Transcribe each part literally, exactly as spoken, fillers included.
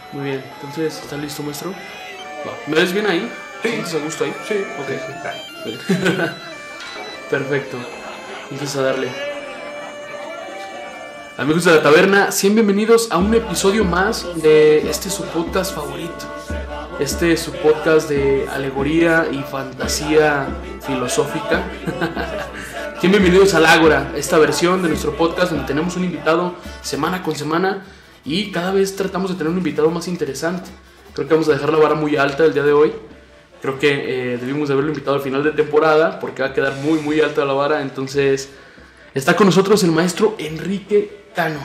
Muy bien, entonces, ¿está listo, maestro? Va. ¿Me ves bien ahí? Sí. ¿Sientes a gusto ahí? Sí, Ok. sí, sí. Perfecto. Entonces a darle. Amigos de la taberna, sean bienvenidos a un episodio más de este su podcast favorito. Este es su podcast de alegoría y fantasía filosófica. Sean bienvenidos al Ágora, esta versión de nuestro podcast donde tenemos un invitado semana con semana y cada vez tratamos de tener un invitado más interesante. Creo que vamos a dejar la vara muy alta el día de hoy. Creo que eh, debimos de haberlo invitado al final de temporada porque va a quedar muy muy alta la vara. Entonces está con nosotros el maestro Enrique Cano,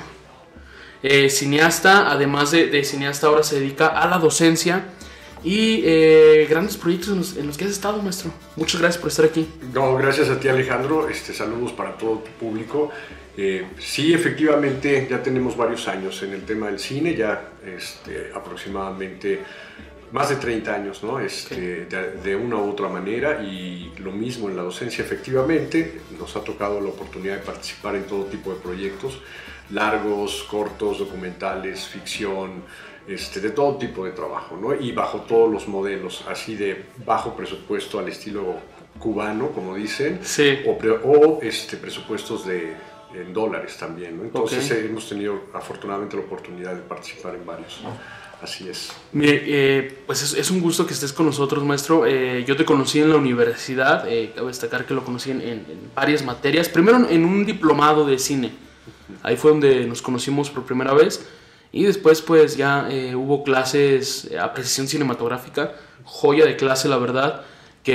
eh, cineasta. Además de, de cineasta, ahora se dedica a la docencia y eh, grandes proyectos en los, en los que has estado, maestro. Muchas gracias por estar aquí. No, gracias a ti, Alejandro. Este, saludos para todo tu público. Eh, sí, efectivamente, ya tenemos varios años en el tema del cine, ya este, aproximadamente más de treinta años, ¿no? Este, de, de una u otra manera, y lo mismo en la docencia, efectivamente. Nos ha tocado la oportunidad de participar en todo tipo de proyectos, largos, cortos, documentales, ficción, este, de todo tipo de trabajo, ¿no? Y bajo todos los modelos, así de bajo presupuesto al estilo cubano, como dicen, Sí. o, pre, o este, presupuestos de, en dólares también, ¿no? Entonces Okay. eh, hemos tenido afortunadamente la oportunidad de participar en varios. Así es. Mire, eh, pues es, es un gusto que estés con nosotros, maestro. Eh, yo te conocí en la universidad, eh, cabe destacar que lo conocí en, en, en varias materias. Primero en un diplomado de cine, ahí fue donde nos conocimos por primera vez. Y después pues ya eh, hubo clases, eh, apreciación cinematográfica, joya de clase, la verdad,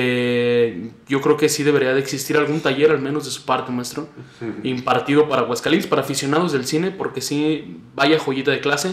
que yo creo que sí debería de existir algún taller, al menos de su parte, maestro, impartido para Aguascalientes, para aficionados del cine, porque sí, vaya joyita de clase.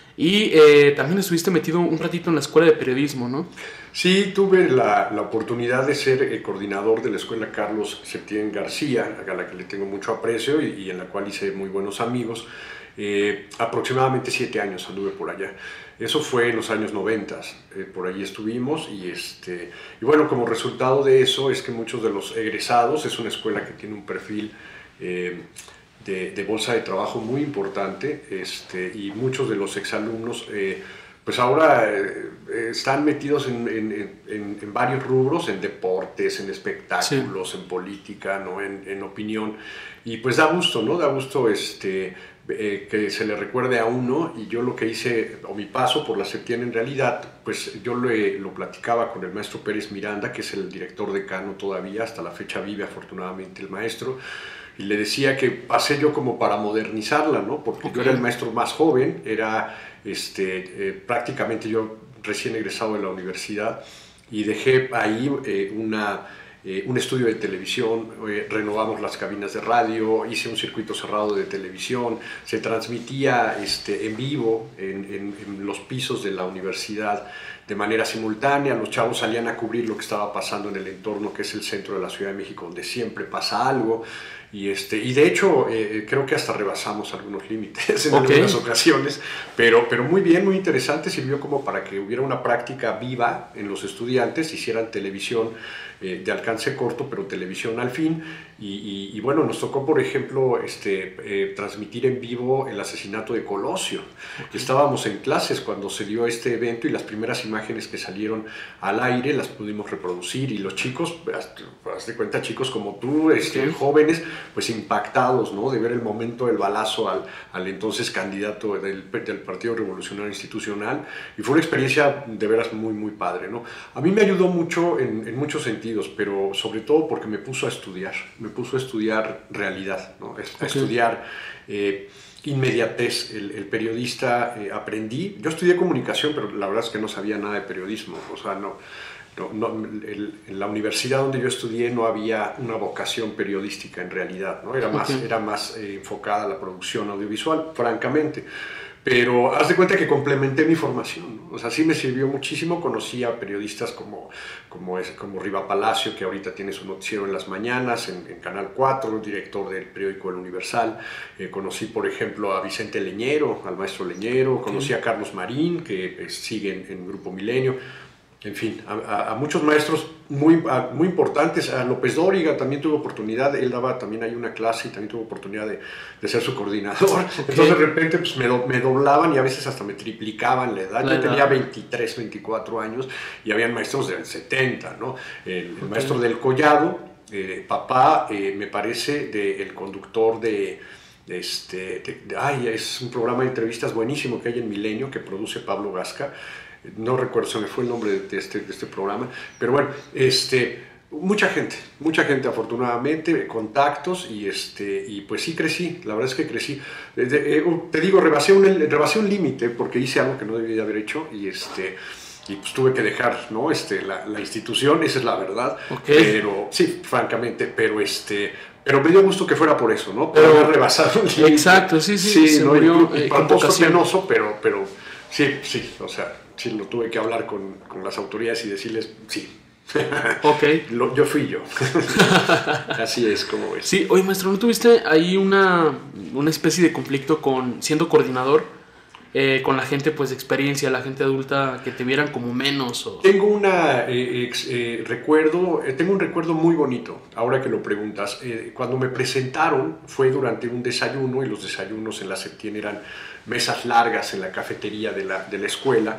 Y eh, también estuviste metido un ratito en la escuela de periodismo, ¿no? Sí, tuve la, la oportunidad de ser eh, coordinador de la escuela Carlos Septién García, a la que le tengo mucho aprecio y, y en la cual hice muy buenos amigos. Eh, aproximadamente siete años anduve por allá. Eso fue en los años noventas, eh, por allí estuvimos y, este, y bueno, como resultado de eso es que muchos de los egresados, es una escuela que tiene un perfil eh, de, de bolsa de trabajo muy importante, este, y muchos de los exalumnos eh, pues ahora eh, están metidos en, en, en, en varios rubros, en deportes, en espectáculos, sí, en política, ¿no? en, en opinión, y pues da gusto, ¿no? Da gusto este, eh, que se le recuerde a uno. Y yo lo que hice, o mi paso por la Septién en realidad, pues yo le, lo platicaba con el maestro Pérez Miranda, que es el director decano todavía, hasta la fecha vive afortunadamente el maestro, y le decía que pasé yo como para modernizarla, ¿no? Porque okay, yo era el maestro más joven, era este, eh, prácticamente yo recién egresado de la universidad, y dejé ahí eh, una, eh, un estudio de televisión, eh, renovamos las cabinas de radio, hice un circuito cerrado de televisión, se transmitía este, en vivo en, en, en los pisos de la universidad de manera simultánea. Los chavos salían a cubrir lo que estaba pasando en el entorno, que es el centro de la Ciudad de México, donde siempre pasa algo. Y, este, y de hecho eh, creo que hasta rebasamos algunos límites en okay, algunas ocasiones, pero, pero muy bien, muy interesante. Sirvió como para que hubiera una práctica viva en los estudiantes, hicieran televisión eh, de alcance corto, pero televisión al fin. Y, y, y bueno, nos tocó, por ejemplo, este, eh, transmitir en vivo el asesinato de Colosio. Okay. Estábamos en clases cuando se dio este evento y las primeras imágenes que salieron al aire las pudimos reproducir, y los chicos, haz de cuenta, chicos como tú, este, okay, jóvenes, pues impactados, ¿no? De ver el momento del balazo al, al entonces candidato del, del Partido Revolucionario Institucional, y fue una experiencia de veras muy, muy padre, ¿no? A mí me ayudó mucho en, en muchos sentidos, pero sobre todo porque me puso a estudiar, me puso a estudiar realidad, ¿no? A okay, estudiar eh, inmediatez. El, el periodista eh, aprendí, yo estudié comunicación, pero la verdad es que no sabía nada de periodismo, o sea, no... No, no, el, en la universidad donde yo estudié no había una vocación periodística en realidad, ¿no? Era más, okay, era más eh, enfocada a la producción audiovisual, francamente. Pero haz de cuenta que complementé mi formación, ¿no? O sea, sí me sirvió muchísimo. Conocí a periodistas como, como, es, como Riva Palacio, que ahorita tiene su noticiero en las mañanas, en, en Canal cuatro, director del periódico El Universal. Eh, conocí, por ejemplo, a Vicente Leñero, al maestro Leñero. Conocí okay, a Carlos Marín, que pues, sigue en, en Grupo Milenio. en fin, a, a, a muchos maestros muy, a, muy importantes. A López Dóriga también tuve oportunidad, él daba también ahí una clase y también tuve oportunidad de, de ser su coordinador. Okay. Entonces de repente pues, me, do, me doblaban y a veces hasta me triplicaban la edad. La Yo edad. tenía veintitrés, veinticuatro años y habían maestros de setenta, ¿no? El, el okay. maestro del Collado, eh, papá, eh, me parece, del de, conductor de... Este, de, de, ay, es un programa de entrevistas buenísimo que hay en Milenio que produce Pablo Gasca. No recuerdo, se me fue el nombre de este, de este programa, pero bueno, este, mucha gente, mucha gente afortunadamente, contactos y, este, y pues sí crecí, la verdad es que crecí. De, de, te digo, rebasé un, rebasé un límite porque hice algo que no debía haber hecho y, este, y pues tuve que dejar, ¿no? este, la, la institución, esa es la verdad, okay. pero sí, francamente, pero este... Pero me dio gusto que fuera por eso, ¿no? Por pero, haber rebasado un límite. Exacto, sí, sí, sí se no, murió y, y eh, con penoso, pero, pero sí, sí, o sea, sí lo tuve que hablar con, con las autoridades y decirles, sí. Ok. Lo, yo fui yo. Así es, como ves. Sí, oye, maestro, ¿no tuviste ahí una, una especie de conflicto con siendo coordinador? Eh, con la gente pues de experiencia, la gente adulta, que te vieran como menos o... Tengo una eh, ex, eh, recuerdo, eh, tengo un recuerdo muy bonito, ahora que lo preguntas. Eh, cuando me presentaron fue durante un desayuno, y los desayunos en la Septien eran mesas largas en la cafetería de la, de la escuela,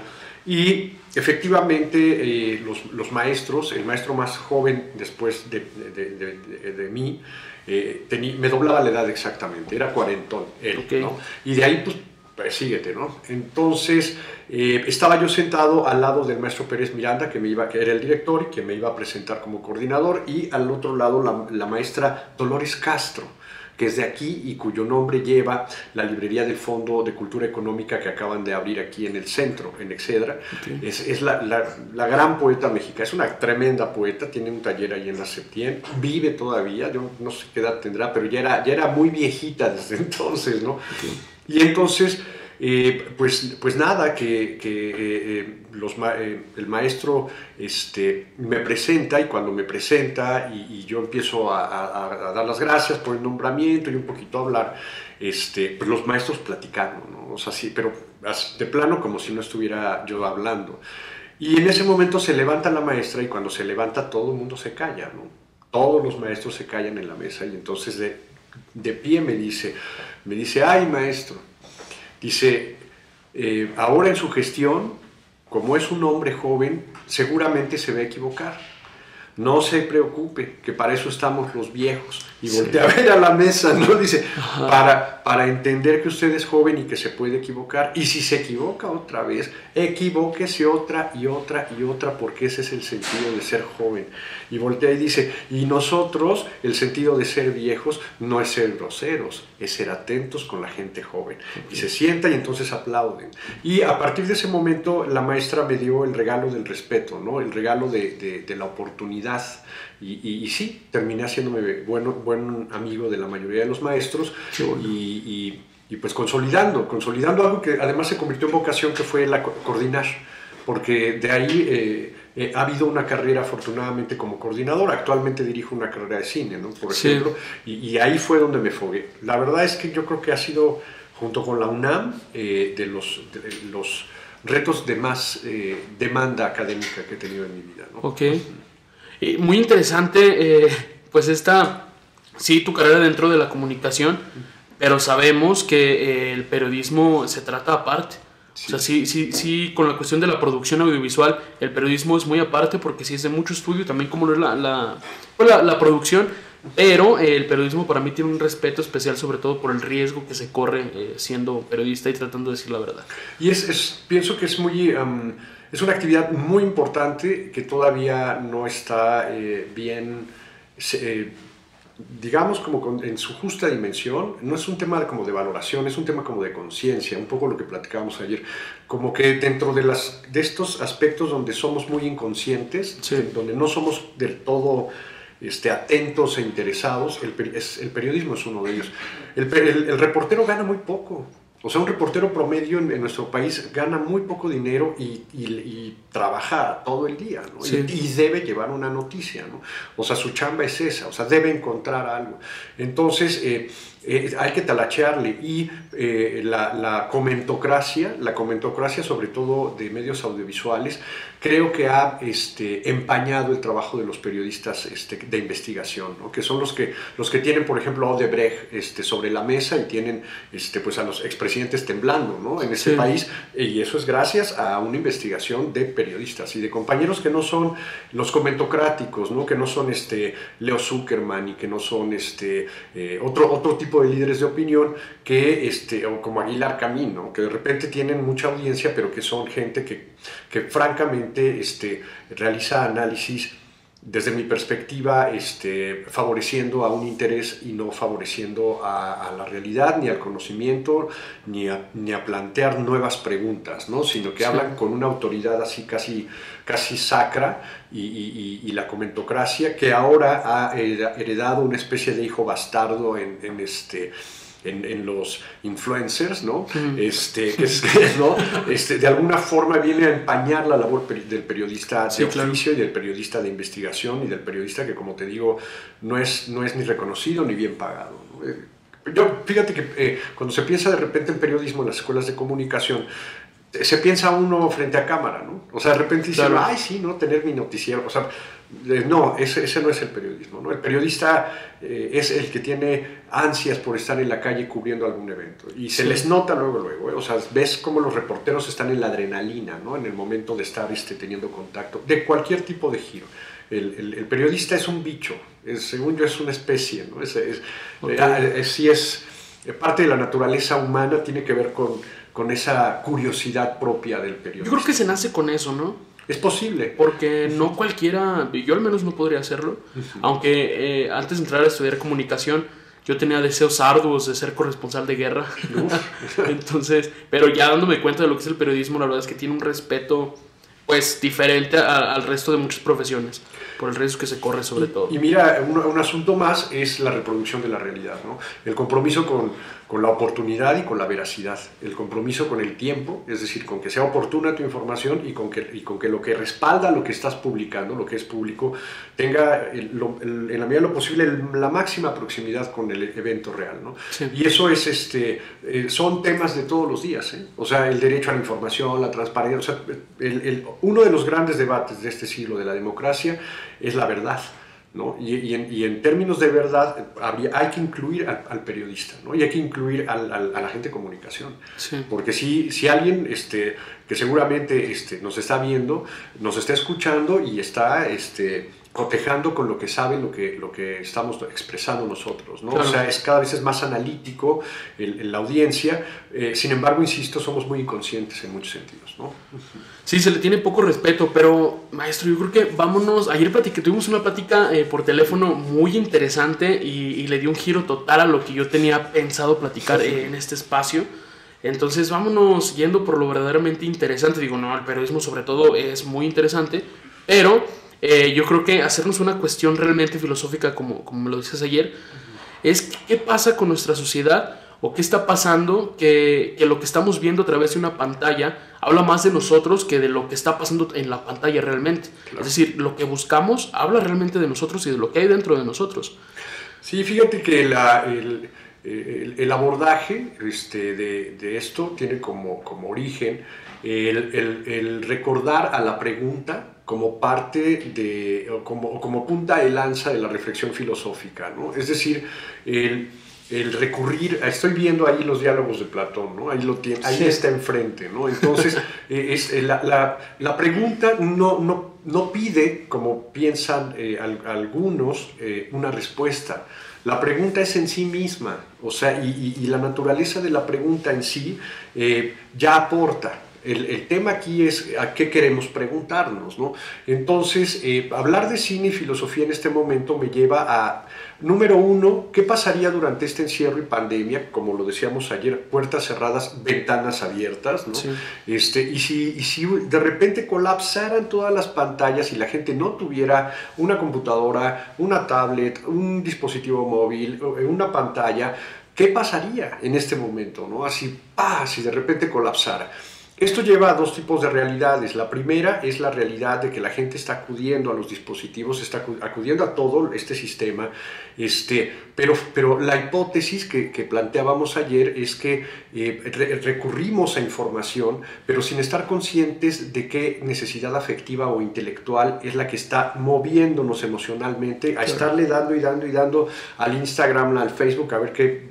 y efectivamente eh, los, los maestros, el maestro más joven después de, de, de, de, de mí, eh, tenía, me doblaba la edad exactamente, era cuarentón él, okay. ¿no? Y de ahí pues pues síguete, ¿no? Entonces, eh, estaba yo sentado al lado del maestro Pérez Miranda, que, me iba, que era el director y que me iba a presentar como coordinador, y al otro lado la, la maestra Dolores Castro, que es de aquí y cuyo nombre lleva la librería del Fondo de Cultura Económica que acaban de abrir aquí en el centro, en Excedra. Okay. Es, es la, la, la gran poeta mexicana, es una tremenda poeta, tiene un taller ahí en la Septien, vive todavía, yo no sé qué edad tendrá, pero ya era, ya era muy viejita desde entonces, ¿no? Okay. Y entonces, eh, pues, pues nada, que, que eh, los, eh, el maestro este, me presenta, y cuando me presenta y, y yo empiezo a, a, a dar las gracias por el nombramiento y un poquito a hablar, este, pues los maestros platicando, ¿no? O sea, sí, pero de plano como si no estuviera yo hablando. Y en ese momento se levanta la maestra, y cuando se levanta todo el mundo se calla, ¿no? Todos los maestros se callan en la mesa, y entonces de, de pie me dice... Me dice, ay maestro, dice, eh, ahora en su gestión, como es un hombre joven, seguramente se va a equivocar. No se preocupe, que para eso estamos los viejos. Y sí. voltea a ver a la mesa, ¿no? Dice, para, para entender que usted es joven y que se puede equivocar. Y si se equivoca otra vez, equivóquese otra y otra y otra, porque ese es el sentido de ser joven. Y voltea y dice, y nosotros, el sentido de ser viejos no es ser groseros, es ser atentos con la gente joven. Y se sienta y entonces aplauden. Y a partir de ese momento, la maestra me dio el regalo del respeto, ¿no? El regalo de, de, de la oportunidad. Y, y, y sí, terminé haciéndome bueno, buen amigo de la mayoría de los maestros. Bueno. y, y, y pues consolidando, consolidando algo que además se convirtió en vocación, que fue la co coordinar, porque de ahí eh, eh, ha habido una carrera afortunadamente como coordinador. Actualmente dirijo una carrera de cine, ¿no? Por ejemplo, sí. y, y ahí fue donde me fogué. La verdad es que yo creo que ha sido, junto con la UNAM, eh, de, los, de los retos de más eh, demanda académica que he tenido en mi vida, ¿no? Ok. Y muy interesante, eh, pues esta, sí, tu carrera dentro de la comunicación, pero sabemos que eh, el periodismo se trata aparte. Sí. O sea, sí, sí, sí, con la cuestión de la producción audiovisual, el periodismo es muy aparte, porque sí es de mucho estudio, también como no es la, la, pues la, la producción, pero eh, el periodismo para mí tiene un respeto especial, sobre todo por el riesgo que se corre eh, siendo periodista y tratando de decir la verdad. Y es, es pienso que es muy... Um, Es una actividad muy importante que todavía no está eh, bien, eh, digamos, como con, en su justa dimensión. No es un tema de, como de valoración, es un tema como de conciencia, un poco lo que platicábamos ayer. Como que dentro de, las, de estos aspectos donde somos muy inconscientes, sí. donde no somos del todo este, atentos e interesados, el, es, el periodismo es uno de ellos. El, el, el reportero gana muy poco. O sea, un reportero promedio en, en nuestro país gana muy poco dinero y, y, y trabaja todo el día, ¿no? Sí. Y, y debe llevar una noticia, ¿no? O sea, su chamba es esa, o sea, debe encontrar algo. Entonces, eh, Eh, hay que talachearle. Y eh, la, la comentocracia, la comentocracia sobre todo de medios audiovisuales, creo que ha este, empañado el trabajo de los periodistas este, de investigación, ¿no? Que son los que, los que tienen, por ejemplo, a Odebrecht este, sobre la mesa y tienen este, pues, a los expresidentes temblando, ¿no? En este sí. país, y eso es gracias a una investigación de periodistas y de compañeros que no son los comentocráticos, ¿no? Que no son este, Leo Zuckerman y que no son este, eh, otro, otro tipo de líderes de opinión que, este, o como Aguilar Camín, ¿no? Que de repente tienen mucha audiencia, pero que son gente que, que francamente este, realiza análisis desde mi perspectiva este, favoreciendo a un interés y no favoreciendo a, a la realidad, ni al conocimiento, ni a, ni a plantear nuevas preguntas, ¿no? Sino que sí. hablan con una autoridad así casi, casi sacra y, y, y la comentocracia que ahora ha heredado una especie de hijo bastardo en, en este... En, en los influencers, ¿no? Mm. Este, que es, ¿no? Este, de alguna forma viene a empañar la labor peri del periodista de sí, oficio claro. y del periodista de investigación y del periodista que, como te digo, no es, no es ni reconocido ni bien pagado, ¿no? Yo, fíjate que eh, cuando se piensa de repente en periodismo en las escuelas de comunicación, se piensa uno frente a cámara, ¿no? O sea, de repente dicen, claro. ay, sí, ¿no? Tener mi noticiero, o sea, no, ese, ese no es el periodismo, ¿no? El periodista eh, es el que tiene ansias por estar en la calle cubriendo algún evento y se sí. les nota luego, luego, ¿eh? O sea, ves cómo los reporteros están en la adrenalina, ¿no? En el momento de estar este, teniendo contacto, de cualquier tipo de giro. El, el, el periodista es un bicho, es, según yo es una especie, ¿no? Es, es, okay. eh, es, sí es parte de la naturaleza humana, tiene que ver con, con esa curiosidad propia del periodista. Yo creo que se nace con eso, ¿no? Es posible. Porque no cualquiera, yo al menos no podría hacerlo, uh-huh. aunque eh, antes de entrar a estudiar comunicación yo tenía deseos arduos de ser corresponsal de guerra. Entonces, pero ya dándome cuenta de lo que es el periodismo, la verdad es que tiene un respeto pues diferente a, al resto de muchas profesiones, por el riesgo que se corre sobre y, todo. Y mira, un, un asunto más es la reproducción de la realidad, ¿no? El compromiso con, con la oportunidad y con la veracidad, el compromiso con el tiempo, es decir, con que sea oportuna tu información y con que, y con que lo que respalda lo que estás publicando, lo que es público, tenga el, lo, el, en la medida de lo posible el, la máxima proximidad con el evento real, ¿no? Sí. Y eso es, este, eh, son temas de todos los días, ¿eh? O sea, el derecho a la información, la transparencia, o sea, el, el, uno de los grandes debates de este siglo de la democracia es la verdad, ¿no? Y, y, en, y en términos de verdad habría, hay que incluir al, al periodista, ¿no? Y hay que incluir al, al, a la gente de comunicación, sí. Porque si, si alguien este, que seguramente este, nos está viendo, nos está escuchando y está este, cotejando con lo que sabe, lo que, lo que estamos expresando nosotros, ¿no? Claro. O sea, es, cada vez es más analítico el, el, la audiencia, eh, sin embargo, insisto, somos muy inconscientes en muchos sentidos, ¿no? Sí, se le tiene poco respeto, pero maestro, yo creo que vámonos, ayer platiqué, tuvimos una plática eh, por teléfono muy interesante y, y le dio un giro total a lo que yo tenía pensado platicar eh, en este espacio. Entonces vámonos yendo por lo verdaderamente interesante. Digo, no, el periodismo sobre todo es muy interesante, pero eh, yo creo que hacernos una cuestión realmente filosófica, como, como me lo dices ayer, es qué pasa con nuestra sociedad o qué está pasando, que, que lo que estamos viendo a través de una pantalla habla más de nosotros que de lo que está pasando en la pantalla realmente. Claro. Es decir, lo que buscamos habla realmente de nosotros y de lo que hay dentro de nosotros. Sí, fíjate que la, el, el, el abordaje este, de, de esto tiene como, como origen el, el, el recordar a la pregunta como parte de, o como, como punta de lanza de la reflexión filosófica, ¿no? Es decir, el... el recurrir, estoy viendo ahí los diálogos de Platón, ¿no? Ahí, lo tiene, ahí sí. Está enfrente, ¿no? Entonces, eh, es, eh, la, la, la pregunta no, no, no pide, como piensan eh, al, algunos, eh, una respuesta. La pregunta es en sí misma, o sea, y, y, y la naturaleza de la pregunta en sí eh, ya aporta. El, el tema aquí es a qué queremos preguntarnos, ¿no? Entonces, eh, hablar de cine y filosofía en este momento me lleva a, número uno, ¿qué pasaría durante este encierro y pandemia? Como lo decíamos ayer, puertas cerradas, ventanas abiertas, ¿no? Sí. Este, y, si, y si de repente colapsaran todas las pantallas y la gente no tuviera una computadora, una tablet, un dispositivo móvil, una pantalla, ¿qué pasaría en este momento, ¿no? Así, ¡pah!, si de repente colapsara. Esto lleva a dos tipos de realidades. La primera es la realidad de que la gente está acudiendo a los dispositivos, está acudiendo a todo este sistema, este, pero, pero la hipótesis que, que planteábamos ayer es que eh, re, recurrimos a información, pero sin estar conscientes de qué necesidad afectiva o intelectual es la que está moviéndonos emocionalmente, a claro. estarle dando y dando y dando al Instagram, al Facebook, a ver qué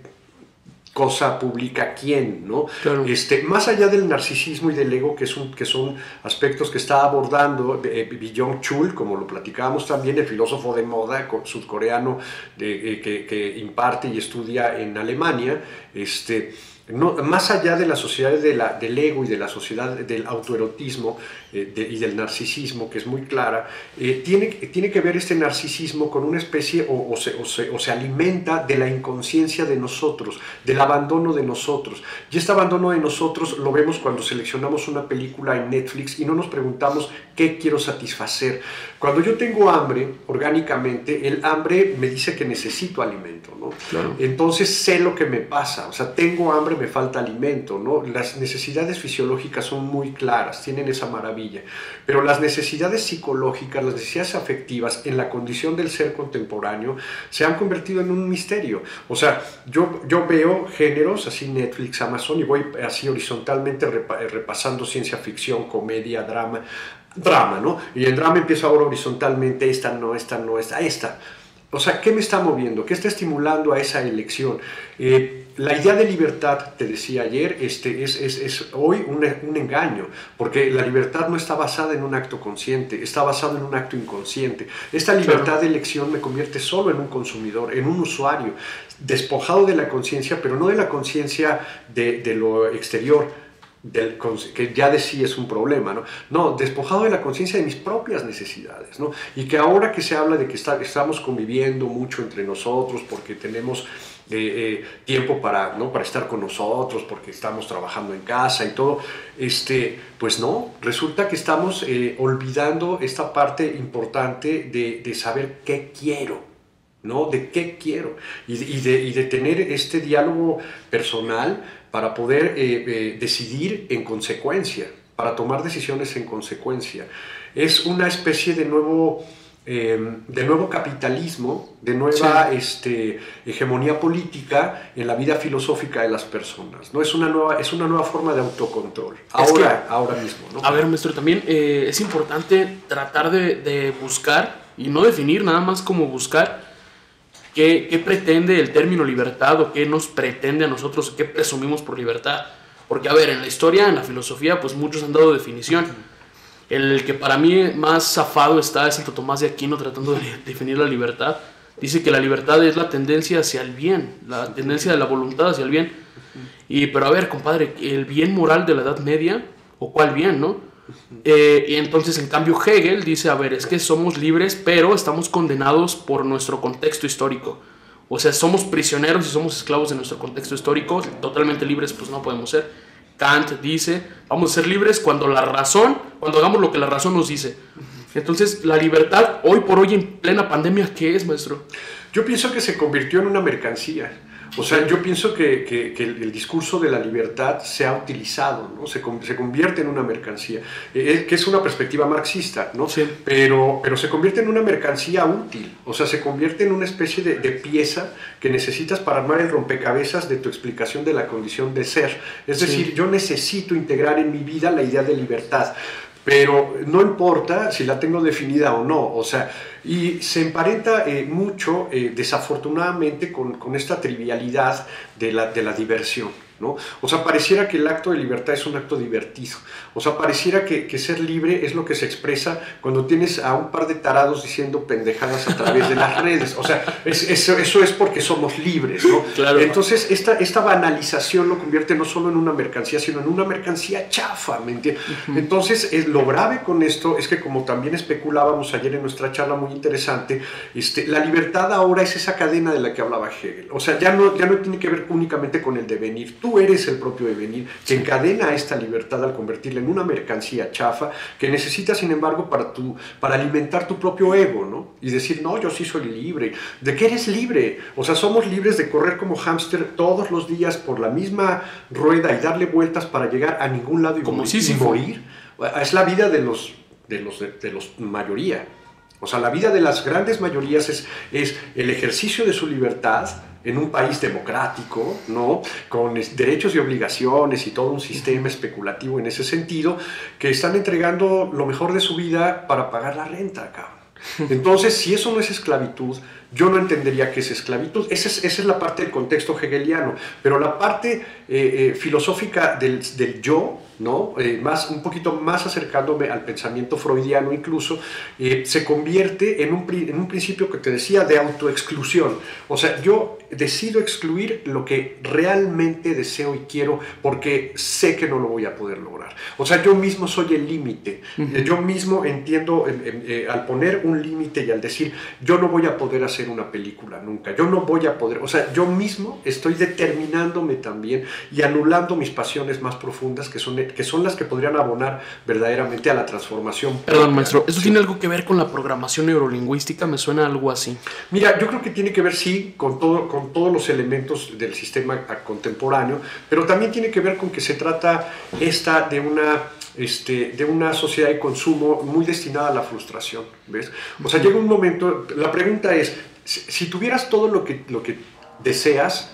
cosa publica quién, ¿no? Claro. Este, más allá del narcisismo y del ego, que, es un, que son aspectos que está abordando eh, Byung-Chul, como lo platicábamos también, el filósofo de moda sudcoreano de, eh, que, que imparte y estudia en Alemania, este, no, más allá de las sociedades de la, del ego y de la sociedad del autoerotismo eh, de, y del narcisismo, que es muy clara, eh, tiene, tiene que ver este narcisismo con una especie, o, o, se, o, se, o se alimenta de la inconsciencia de nosotros, del abandono de nosotros. Y este abandono de nosotros lo vemos cuando seleccionamos una película en Netflix y no nos preguntamos qué quiero satisfacer. Cuando yo tengo hambre, orgánicamente, el hambre me dice que necesito alimento, ¿no? Claro. Entonces sé lo que me pasa, o sea, tengo hambre, me falta alimento, ¿no? Las necesidades fisiológicas son muy claras, tienen esa maravilla, pero las necesidades psicológicas, las necesidades afectivas en la condición del ser contemporáneo se han convertido en un misterio. O sea, yo, yo veo géneros, así Netflix, Amazon, y voy así horizontalmente repasando ciencia ficción, comedia, drama, drama, ¿no? Y en drama empiezo ahora horizontalmente, esta no, esta no, esta, esta. O sea, ¿qué me está moviendo? ¿Qué está estimulando a esa elección? Eh, la idea de libertad, te decía ayer, este, es, es, es hoy un, un engaño, porque la libertad no está basada en un acto consciente, está basada en un acto inconsciente. Esta libertad claro. de elección me convierte solo en un consumidor, en un usuario, despojado de la conciencia, pero no de la conciencia de, de lo exterior, Del, que ya de sí es un problema, ¿no? No, despojado de la conciencia de mis propias necesidades, ¿no? Y que ahora que se habla de que está, estamos conviviendo mucho entre nosotros porque tenemos eh, eh, tiempo para, ¿no? para estar con nosotros, porque estamos trabajando en casa y todo, este, pues no, resulta que estamos eh, olvidando esta parte importante de, de saber qué quiero, ¿no? De qué quiero y, y, de, y de tener este diálogo personal para poder eh, eh, decidir en consecuencia, para tomar decisiones en consecuencia. Es una especie de nuevo, eh, de nuevo capitalismo, de nueva sí. este, hegemonía política en la vida filosófica de las personas, ¿no? Es una nueva, es una nueva forma de autocontrol, ahora, que, ahora mismo, ¿no? A ver, maestro, también eh, es importante tratar de, de buscar, y no definir nada más como buscar, ¿Qué, ¿Qué pretende el término libertad o qué nos pretende a nosotros, qué presumimos por libertad? Porque, a ver, en la historia, en la filosofía, pues muchos han dado definición. El que para mí más zafado está es Santo Tomás de Aquino tratando de definir la libertad. Dice que la libertad es la tendencia hacia el bien, la tendencia de la voluntad hacia el bien. Y, pero a ver, compadre, el bien moral de la Edad Media, ¿o cuál bien, no? Eh, y entonces en cambio Hegel dice, a ver, es que somos libres pero estamos condenados por nuestro contexto histórico, o sea, somos prisioneros y somos esclavos de nuestro contexto histórico, totalmente libres pues no podemos ser. Kant dice, vamos a ser libres cuando la razón, cuando hagamos lo que la razón nos dice. Entonces la libertad hoy por hoy en plena pandemia, ¿qué es, maestro? Yo pienso que se convirtió en una mercancía. O sea, yo pienso que, que, que el, el discurso de la libertad se ha utilizado, ¿no? Se, se convierte en una mercancía, eh, que es una perspectiva marxista, ¿no? Sí. Pero, pero se convierte en una mercancía útil, o sea, se convierte en una especie de, de pieza que necesitas para armar el rompecabezas de tu explicación de la condición de ser. Es sí. decir, yo necesito integrar en mi vida la idea de libertad, pero no importa si la tengo definida o no, o sea, y se emparenta eh, mucho, eh, desafortunadamente, con, con esta trivialidad de la, de la diversión, ¿no? O sea, pareciera que el acto de libertad es un acto divertido, o sea, pareciera que, que ser libre es lo que se expresa cuando tienes a un par de tarados diciendo pendejadas a través de las redes, o sea, es, eso, eso es porque somos libres, ¿no? Claro. Entonces, esta, esta banalización lo convierte no solo en una mercancía, sino en una mercancía chafa, ¿me entiendes? Uh-huh. Entonces, eh, lo grave con esto es que, como también especulábamos ayer en nuestra charla muy interesante, este, la libertad ahora es esa cadena de la que hablaba Hegel, o sea, ya no, ya no tiene que ver únicamente con el devenir. Tú tú eres el propio devenir que encadena esta libertad al convertirla en una mercancía chafa que necesitas, sin embargo, para, tu, para alimentar tu propio ego, ¿no? Y decir, no, yo sí soy libre. ¿De qué eres libre? O sea, somos libres de correr como hámster todos los días por la misma rueda y darle vueltas para llegar a ningún lado y, como morir, y morir. Es la vida de los, de los, de, de los mayoría. O sea, la vida de las grandes mayorías es, es el ejercicio de su libertad en un país democrático, ¿no? Con derechos y obligaciones y todo un sistema especulativo en ese sentido, que están entregando lo mejor de su vida para pagar la renta, cabrón. Entonces, si eso no es esclavitud, yo no entendería qué es esclavitud. Esa es, esa es la parte del contexto hegeliano, pero la parte eh, eh, filosófica del, del yo, ¿no? Eh, más, un poquito más acercándome al pensamiento freudiano incluso, eh, se convierte en un, en un principio que te decía de autoexclusión. O sea, yo decido excluir lo que realmente deseo y quiero porque sé que no lo voy a poder lograr. O sea, yo mismo soy el límite. Uh-huh. Yo mismo entiendo, eh, eh, al poner un límite y al decir, yo no voy a poder hacer una película nunca, yo no voy a poder, o sea, yo mismo estoy determinándome también y anulando mis pasiones más profundas que son, que son las que podrían abonar verdaderamente a la transformación. Perdón, propia. Maestro, ¿eso sí. tiene algo que ver con la programación neurolingüística? Me suena algo así. Mira, yo creo que tiene que ver, sí, con, todo, con todos los elementos del sistema contemporáneo, pero también tiene que ver con que se trata esta de una... Este, de una sociedad de consumo muy destinada a la frustración, ¿ves? O sea, llega un momento, la pregunta es, si, si tuvieras todo lo que, lo que deseas,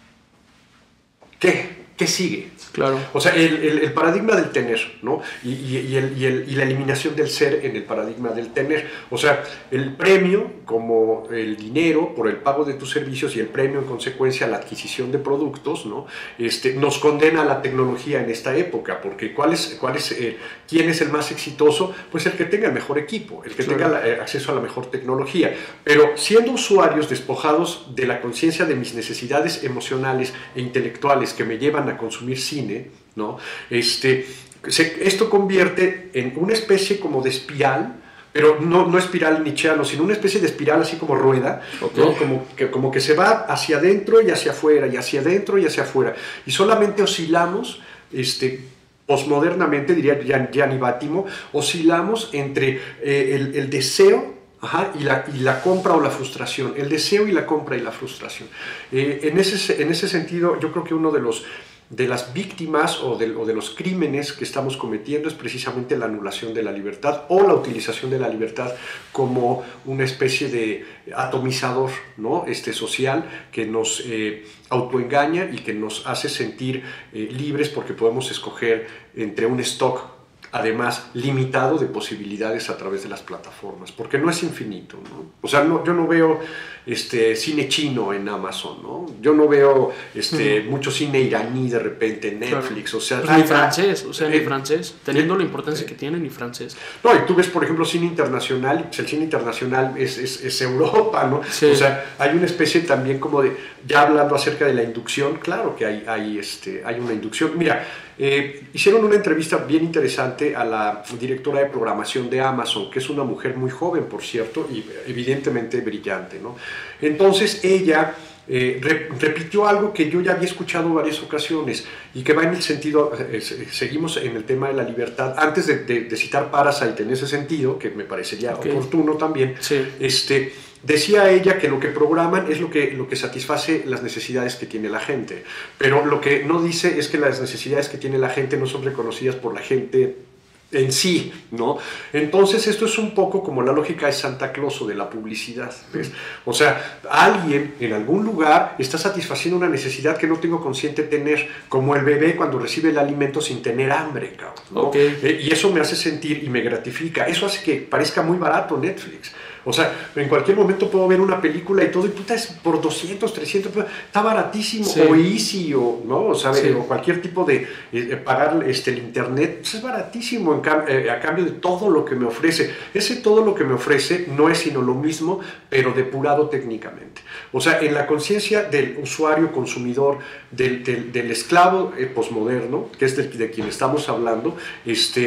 ¿qué? ¿Qué sigue? Claro. O sea, el, el, el paradigma del tener, ¿no? Y, y, y, el, y, el, y la eliminación del ser en el paradigma del tener. O sea, el premio como el dinero por el pago de tus servicios y el premio en consecuencia a la adquisición de productos, ¿no? Este, nos condena a la tecnología en esta época, porque ¿cuál es, cuál es, eh, ¿quién es el más exitoso? Pues el que tenga el mejor equipo, el que claro. tenga la, eh, acceso a la mejor tecnología. Pero siendo usuarios despojados de la conciencia de mis necesidades emocionales e intelectuales que me llevan a consumir cine, ¿no? Este, se, esto convierte en una especie como de espiral, pero no, no espiral nietzscheano, sino una especie de espiral así como rueda, okay. ¿no? como, que, como que se va hacia adentro y hacia afuera, y hacia adentro y hacia afuera, y solamente oscilamos, este, posmodernamente, diría Gianni Vattimo, oscilamos entre eh, el, el deseo Ajá, y, la, y la compra o la frustración, el deseo y la compra y la frustración. Eh, en, ese, en ese sentido, yo creo que uno de los de las víctimas o de, o de los crímenes que estamos cometiendo es precisamente la anulación de la libertad o la utilización de la libertad como una especie de atomizador, ¿no? este, social que nos eh, autoengaña y que nos hace sentir eh, libres porque podemos escoger entre un stock además limitado de posibilidades a través de las plataformas, porque no es infinito, ¿no? O sea, no, yo no veo este, cine chino en Amazon, ¿no? Yo no veo este, uh-huh. mucho cine iraní de repente en Netflix, claro. o sea... Pues ni francés, o sea, eh, ni francés, teniendo eh, la importancia eh, que tiene, ni francés. No, y tú ves, por ejemplo, cine internacional, pues el cine internacional es, es, es Europa, ¿no? Sí. O sea, hay una especie también como de, ya hablando acerca de la inducción, claro que hay, hay, este, hay una inducción. Mira, eh, hicieron una entrevista bien interesante a la directora de programación de Amazon, que es una mujer muy joven, por cierto, y evidentemente brillante, ¿no? Entonces ella eh, re, repitió algo que yo ya había escuchado varias ocasiones y que va en el sentido, eh, seguimos en el tema de la libertad, antes de, de, de citar Parasite en ese sentido, que me parecería okay. oportuno también, sí. este... Decía ella que lo que programan es lo que, lo que satisface las necesidades que tiene la gente, pero lo que no dice es que las necesidades que tiene la gente no son reconocidas por la gente en sí, ¿no? Entonces esto es un poco como la lógica de Santa Claus o de la publicidad, ¿ves? O sea, alguien en algún lugar está satisfaciendo una necesidad que no tengo consciente tener, como el bebé cuando recibe el alimento sin tener hambre, cabrón, ¿no? Okay. Eh, y eso me hace sentir y me gratifica, eso hace que parezca muy barato Netflix. O sea, en cualquier momento puedo ver una película y todo, y puta, es por doscientos, trescientos, está baratísimo, sí. o Easy, o, ¿no? o, sea, sí. o cualquier tipo de eh, pagar este, el internet, pues es baratísimo en cam eh, a cambio de todo lo que me ofrece. Ese todo lo que me ofrece no es sino lo mismo, pero depurado técnicamente. O sea, en la conciencia del usuario, consumidor, del, del, del esclavo eh, posmoderno, que es de, de quien estamos hablando, este...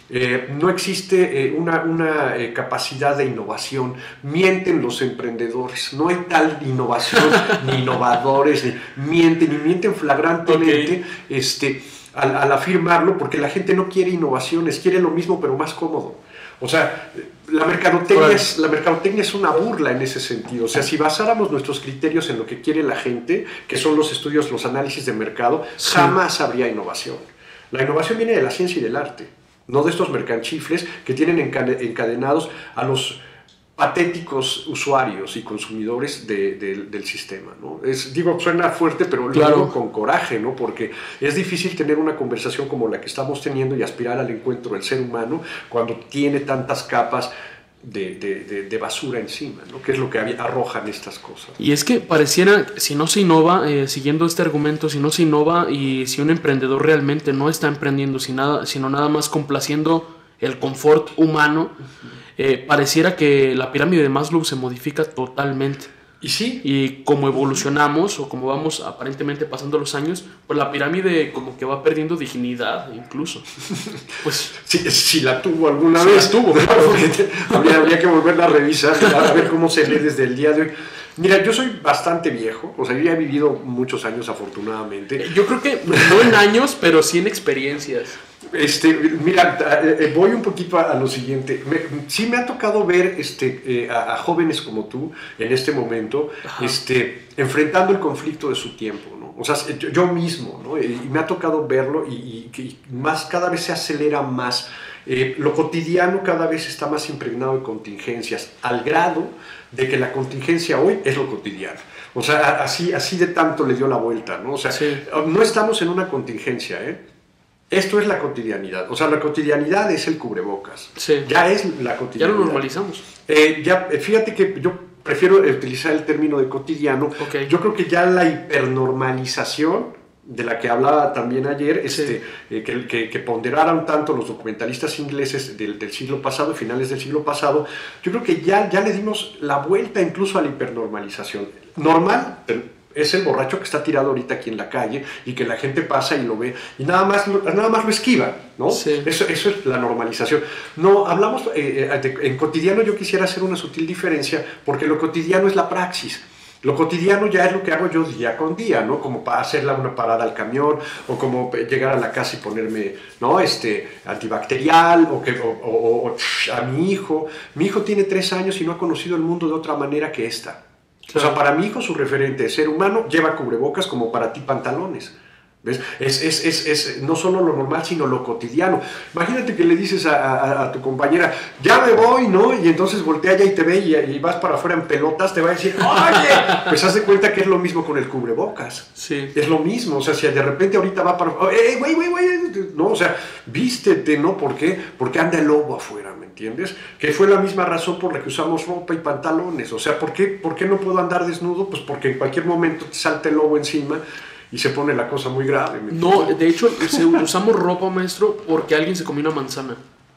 Eh, no existe eh, una, una eh, capacidad de innovación. Mienten los emprendedores. No hay tal innovación, ni innovadores, ni mienten, y mienten flagrantemente. Okay. Este, Al, al afirmarlo, porque la gente no quiere innovaciones, quiere lo mismo pero más cómodo. O sea, la mercadotecnia, es, la mercadotecnia es una burla en ese sentido. O sea, si basáramos nuestros criterios en lo que quiere la gente, que son los estudios, los análisis de mercado, sí, jamás habría innovación. La innovación viene de la ciencia y del arte, no de estos mercanchifles que tienen encadenados a los patéticos usuarios y consumidores de, de, del sistema, ¿no? Es, digo, suena fuerte, pero claro, lo digo con coraje, ¿no? Porque es difícil tener una conversación como la que estamos teniendo y aspirar al encuentro del ser humano cuando tiene tantas capas de, de, de, de basura encima, ¿no? Que es lo que arrojan estas cosas. Y es que pareciera, si no se innova, eh, siguiendo este argumento, si no se innova y si un emprendedor realmente no está emprendiendo, sin nada, sino nada más complaciendo el confort humano, uh-huh. Eh, pareciera que la pirámide de Maslow se modifica totalmente. ¿Y sí? Y como evolucionamos o como vamos aparentemente pasando los años, pues la pirámide como que va perdiendo dignidad incluso. Pues si, si la tuvo alguna si vez. la tuvo, claro. habría, habría que volverla a revisar, a ver cómo se lee desde el día de hoy. Mira, yo soy bastante viejo, o sea, yo ya he vivido muchos años afortunadamente. Yo creo que no en años, pero sí en experiencias. Este, mira, eh, voy un poquito a, a lo siguiente. Me, sí me ha tocado ver este, eh, a, a jóvenes como tú en este momento, este, enfrentando el conflicto de su tiempo, ¿no? O sea, yo, yo mismo, ¿no? Y me ha tocado verlo y, y, y más, cada vez se acelera más. Eh, lo cotidiano cada vez está más impregnado de contingencias, al grado de que la contingencia hoy es lo cotidiano. O sea, así, así de tanto le dio la vuelta, ¿no? O sea, sí, no estamos en una contingencia, ¿eh? Esto es la cotidianidad. O sea, la cotidianidad es el cubrebocas. Sí. Ya es la cotidianidad. Ya lo normalizamos. Eh, ya, fíjate que yo prefiero utilizar el término de cotidiano. Okay. Yo creo que ya la hipernormalización, de la que hablaba también ayer, sí, este, eh, que, que, que ponderaron tanto los documentalistas ingleses del, del siglo pasado, finales del siglo pasado, yo creo que ya, ya le dimos la vuelta incluso a la hipernormalización. Normal es el borracho que está tirado ahorita aquí en la calle y que la gente pasa y lo ve y nada más, nada más lo esquiva, ¿no? Sí. Eso, eso es la normalización. No, hablamos, eh, de, en cotidiano yo quisiera hacer una sutil diferencia porque lo cotidiano es la praxis. Lo cotidiano ya es lo que hago yo día con día, ¿no? Como para hacerle una parada al camión, o como llegar a la casa y ponerme, ¿no? Este, antibacterial, o, que, o, o, o a mi hijo. Mi hijo tiene tres años y no ha conocido el mundo de otra manera que esta. Claro. O sea, para mi hijo su referente de ser humano lleva cubrebocas como para ti pantalones. ¿Ves? Es, es, es, es no solo lo normal, sino lo cotidiano. Imagínate que le dices a, a, a tu compañera, ya me voy, ¿no? Y entonces voltea ya y te ve y, y vas para afuera en pelotas, te va a decir, oye, pues haz de cuenta que es lo mismo con el cubrebocas. Sí. Es lo mismo, o sea, si de repente ahorita va para, ¡eh, güey, güey, güey! No, o sea, vístete, ¿no? ¿Por qué? Porque anda el lobo afuera, ¿me entiendes? Que fue la misma razón por la que usamos ropa y pantalones. O sea, ¿por qué, por qué no puedo andar desnudo? Pues porque en cualquier momento te salta el lobo encima y se pone la cosa muy grave. No, de hecho, usamos ropa, maestro, porque alguien se comió una manzana.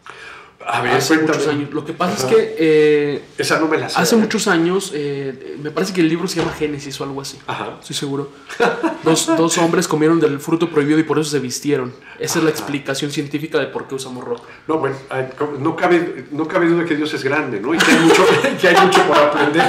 A ver, hace cuéntame. muchos años. Lo que pasa Ajá. es que eh, esa no me la sé. Hace muchos años, eh, me parece que el libro se llama Génesis o algo así. Ajá. Estoy seguro. Dos, dos hombres comieron del fruto prohibido y por eso se vistieron. Esa Ajá. es la explicación científica de por qué usamos ropa. No, bueno, no cabe, no cabe duda que Dios es grande, ¿no? Y que hay mucho, que hay mucho por aprender.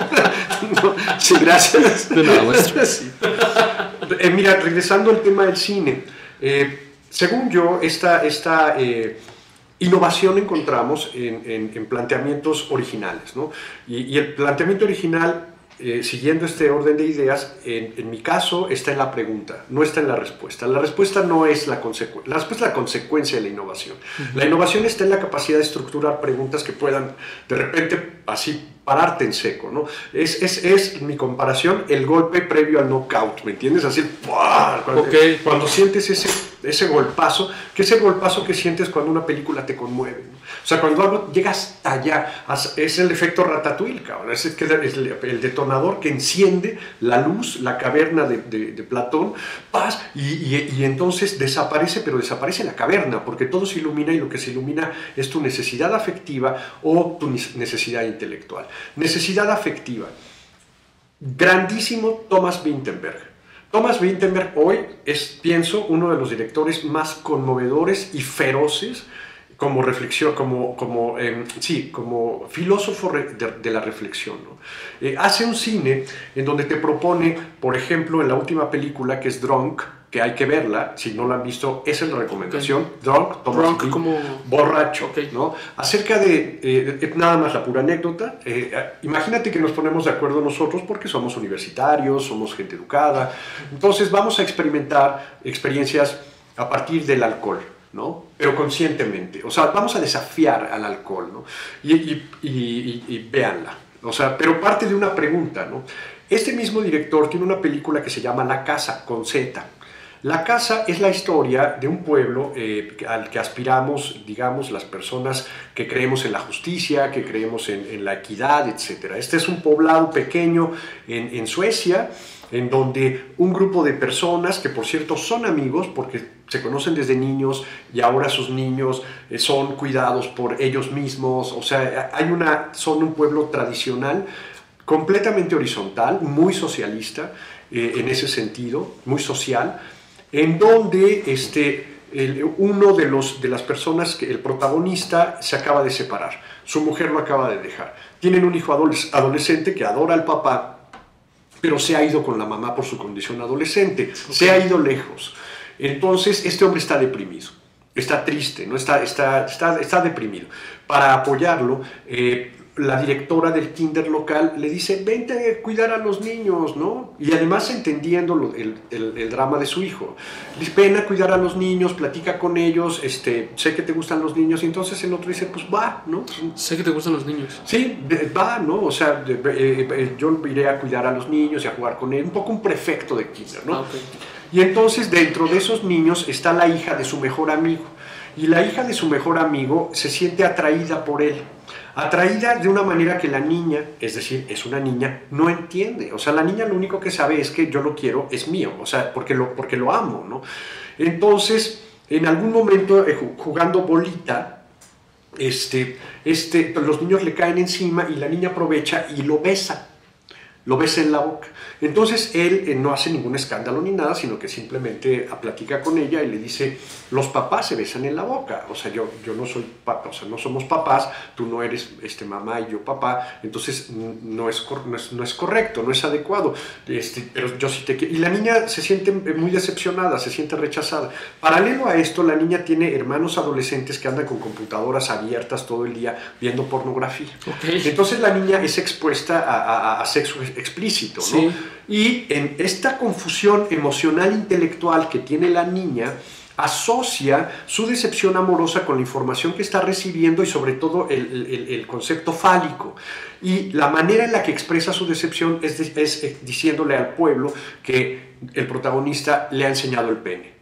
No, sí, gracias. De nada, maestro. Sí. Eh, mira, regresando al tema del cine, eh, según yo, esta, esta eh, innovación encontramos en, en, en planteamientos originales, ¿no? Y, y el planteamiento original, eh, siguiendo este orden de ideas, en, en mi caso está en la pregunta, no está en la respuesta. La respuesta no es la consecuencia, la respuesta es la consecuencia de la innovación. Uh-huh. La innovación está en la capacidad de estructurar preguntas que puedan, de repente, así pararte en seco, ¿no? Es, es, es mi comparación, el golpe previo al knockout, ¿me entiendes? Así, cuando, okay. cuando sientes ese, ese golpazo, que es el golpazo que sientes cuando una película te conmueve, ¿no? O sea, cuando algo llega hasta allá, es el efecto Ratatouille, cabrón, es, el, es el, el detonador que enciende la luz, la caverna de, de, de Platón, paz, y, y, y entonces desaparece, pero desaparece la caverna, porque todo se ilumina y lo que se ilumina es tu necesidad afectiva o tu necesidad intelectual. Necesidad afectiva. Grandísimo Thomas Vinterberg. Thomas Vinterberg hoy es, pienso, uno de los directores más conmovedores y feroces como reflexión, como, como eh, sí, como filósofo de, de la reflexión, ¿no? Eh, hace un cine en donde te propone, por ejemplo, en la última película que es Drunk, que hay que verla, si no la han visto, esa es la recomendación. Okay. Drunk, Thomas Drunk Lee, como borracho, okay. ¿no? Acerca de, eh, nada más la pura anécdota, eh, imagínate que nos ponemos de acuerdo nosotros porque somos universitarios, somos gente educada, entonces vamos a experimentar experiencias a partir del alcohol, ¿no? Pero conscientemente, o sea, vamos a desafiar al alcohol, ¿no? Y, y, y, y, y véanla, o sea, pero parte de una pregunta, ¿no? Este mismo director tiene una película que se llama La Casa, con Z. La Casa es la historia de un pueblo eh, al que aspiramos, digamos, las personas que creemos en la justicia, que creemos en, en la equidad, etcétera. Este es un poblado pequeño en, en Suecia, en donde un grupo de personas, que por cierto son amigos porque se conocen desde niños y ahora sus niños eh, son cuidados por ellos mismos, o sea, hay una, son un pueblo tradicional, completamente horizontal, muy socialista eh, en ese sentido, muy social, en donde este, el, uno de, los, de las personas, que el protagonista, se acaba de separar, su mujer lo acaba de dejar, tienen un hijo adolescente que adora al papá, pero se ha ido con la mamá por su condición adolescente, okay. Se ha ido lejos. Entonces este hombre está deprimido, está triste, ¿no? está, está, está, está deprimido. Para apoyarlo, eh, la directora del kinder local le dice, vente a cuidar a los niños, ¿no? Y además entendiendo lo, el, el, el drama de su hijo. Le dice, ven a cuidar a los niños, platica con ellos, este, sé que te gustan los niños, y entonces el otro dice, pues va, ¿no? Sé que te gustan los niños. Sí, va, ¿no? O sea, de, eh, eh, yo iré a cuidar a los niños y a jugar con él, un poco un prefecto de kinder, ¿no? Ah, okay. Y entonces dentro de esos niños está la hija de su mejor amigo, y la hija de su mejor amigo se siente atraída por él, atraída de una manera que la niña, es decir, es una niña, no entiende. O sea, la niña lo único que sabe es que yo lo quiero, es mío, o sea, porque lo, porque lo amo, ¿no? Entonces, en algún momento, eh, jugando bolita, este, este, los niños le caen encima y la niña aprovecha y lo besa, lo besa en la boca. Entonces él eh, no hace ningún escándalo ni nada, sino que simplemente platica con ella y le dice, los papás se besan en la boca, o sea, yo, yo no soy papá, o sea, no somos papás, tú no eres este, mamá y yo papá, entonces no es, no es, no es correcto, no es adecuado, este, pero yo sí te quiero. Y la niña se siente muy decepcionada, se siente rechazada. Paralelo a esto, la niña tiene hermanos adolescentes que andan con computadoras abiertas todo el día viendo pornografía. Okay. Entonces la niña es expuesta a, a, a sexo explícito, ¿no? Sí. Y en esta confusión emocional intelectual que tiene la niña, asocia su decepción amorosa con la información que está recibiendo y sobre todo el, el, el concepto fálico. Y la manera en la que expresa su decepción es, de, es diciéndole al pueblo que el protagonista le ha enseñado el pene.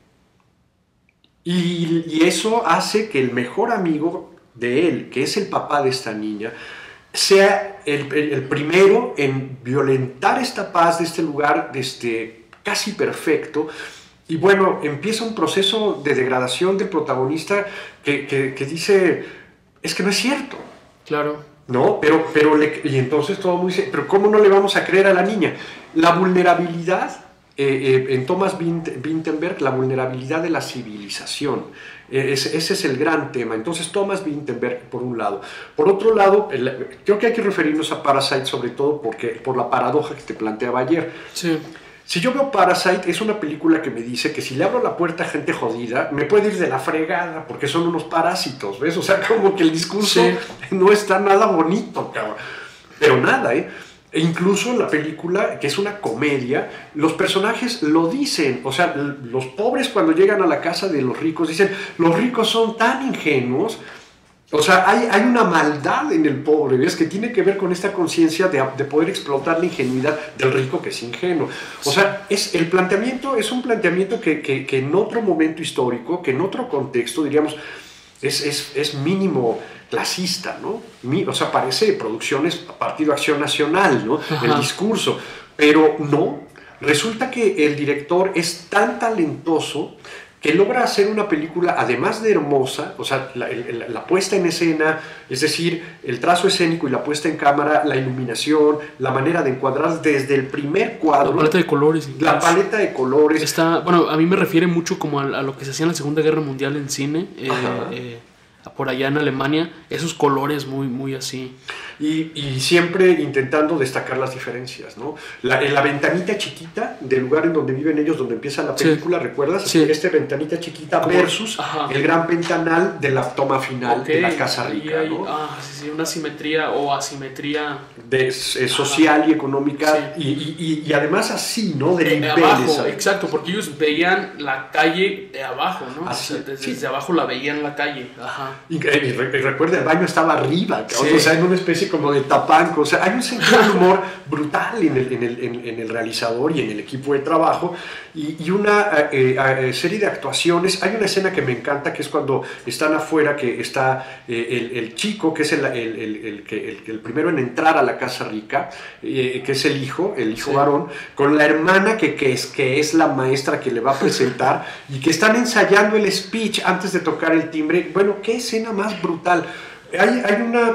Y, y eso hace que el mejor amigo de él, que es el papá de esta niña, sea el, el, el primero en violentar esta paz de este lugar de este, casi perfecto. Y bueno, empieza un proceso de degradación del protagonista que, que, que dice, es que no es cierto. Claro. No, pero, pero le, y entonces todo muy dice, pero ¿cómo no le vamos a creer a la niña? La vulnerabilidad, eh, eh, en Thomas Vinterberg, la vulnerabilidad de la civilización. Eh, ese, ese es el gran tema. Entonces Thomas Vinterberg, por un lado. Por otro lado, el, creo que hay que referirnos a Parasite sobre todo porque, por la paradoja que te planteaba ayer. Sí. Si yo veo Parasite, es una película que me dice que si le abro la puerta a gente jodida, me puede ir de la fregada, porque son unos parásitos, ¿ves? O sea, como que el discurso sí. no está nada bonito, cabrón. Pero nada, ¿eh? E incluso en la película, que es una comedia, los personajes lo dicen. O sea, los pobres cuando llegan a la casa de los ricos dicen, los ricos son tan ingenuos. O sea, hay, hay una maldad en el pobre, ¿ves? Que tiene que ver con esta conciencia de, de poder explotar la ingenuidad del rico que es ingenuo. O sea, es, el planteamiento es un planteamiento que, que, que en otro momento histórico, que en otro contexto, diríamos, es, es, es mínimo clasista, ¿no? O sea, parece producciones Partido Acción Nacional, ¿no? Ajá. El discurso. Pero no, resulta que el director es tan talentoso que logra hacer una película, además de hermosa, o sea, la, la, la puesta en escena, es decir, el trazo escénico y la puesta en cámara, la iluminación, la manera de encuadrar desde el primer cuadro. La paleta de colores. Incluso. La paleta de colores. Está, bueno, a mí me refiere mucho como a, a lo que se hacía en la Segunda Guerra Mundial en cine. Eh, eh, por allá en Alemania, esos colores muy, muy así. Y, y siempre intentando destacar las diferencias, ¿no? La, en la ventanita chiquita del lugar en donde viven ellos, donde empieza la película, sí. ¿Recuerdas? Sí. Esta ventanita chiquita ¿Cómo? Versus Ajá. el gran ventanal de la toma final okay. de la Casa Rica, hay, ¿no? Ah, sí, sí, una simetría o asimetría de, eh, social Ajá. y económica sí. y, y, y además así, ¿no? De, de niveles. Abajo, exacto, porque ellos veían la calle de abajo, ¿no? Así, o sea, desde, sí. desde abajo la veían la calle. Ajá. Y, y, y recuerda, el baño estaba arriba, sí. o sea, en una especie como de tapanco, o sea, hay un sentido de humor brutal en el, en, el, en, en el realizador y en el equipo de trabajo y, y una eh, eh, serie de actuaciones. Hay una escena que me encanta, que es cuando están afuera, que está eh, el, el chico, que es el, el, el, el, el, el primero en entrar a la Casa Rica, eh, que es el hijo, el hijo sí. varón, con la hermana que, que, es, que es la maestra que le va a presentar y que están ensayando el speech antes de tocar el timbre. Bueno, qué escena más brutal. Hay, hay una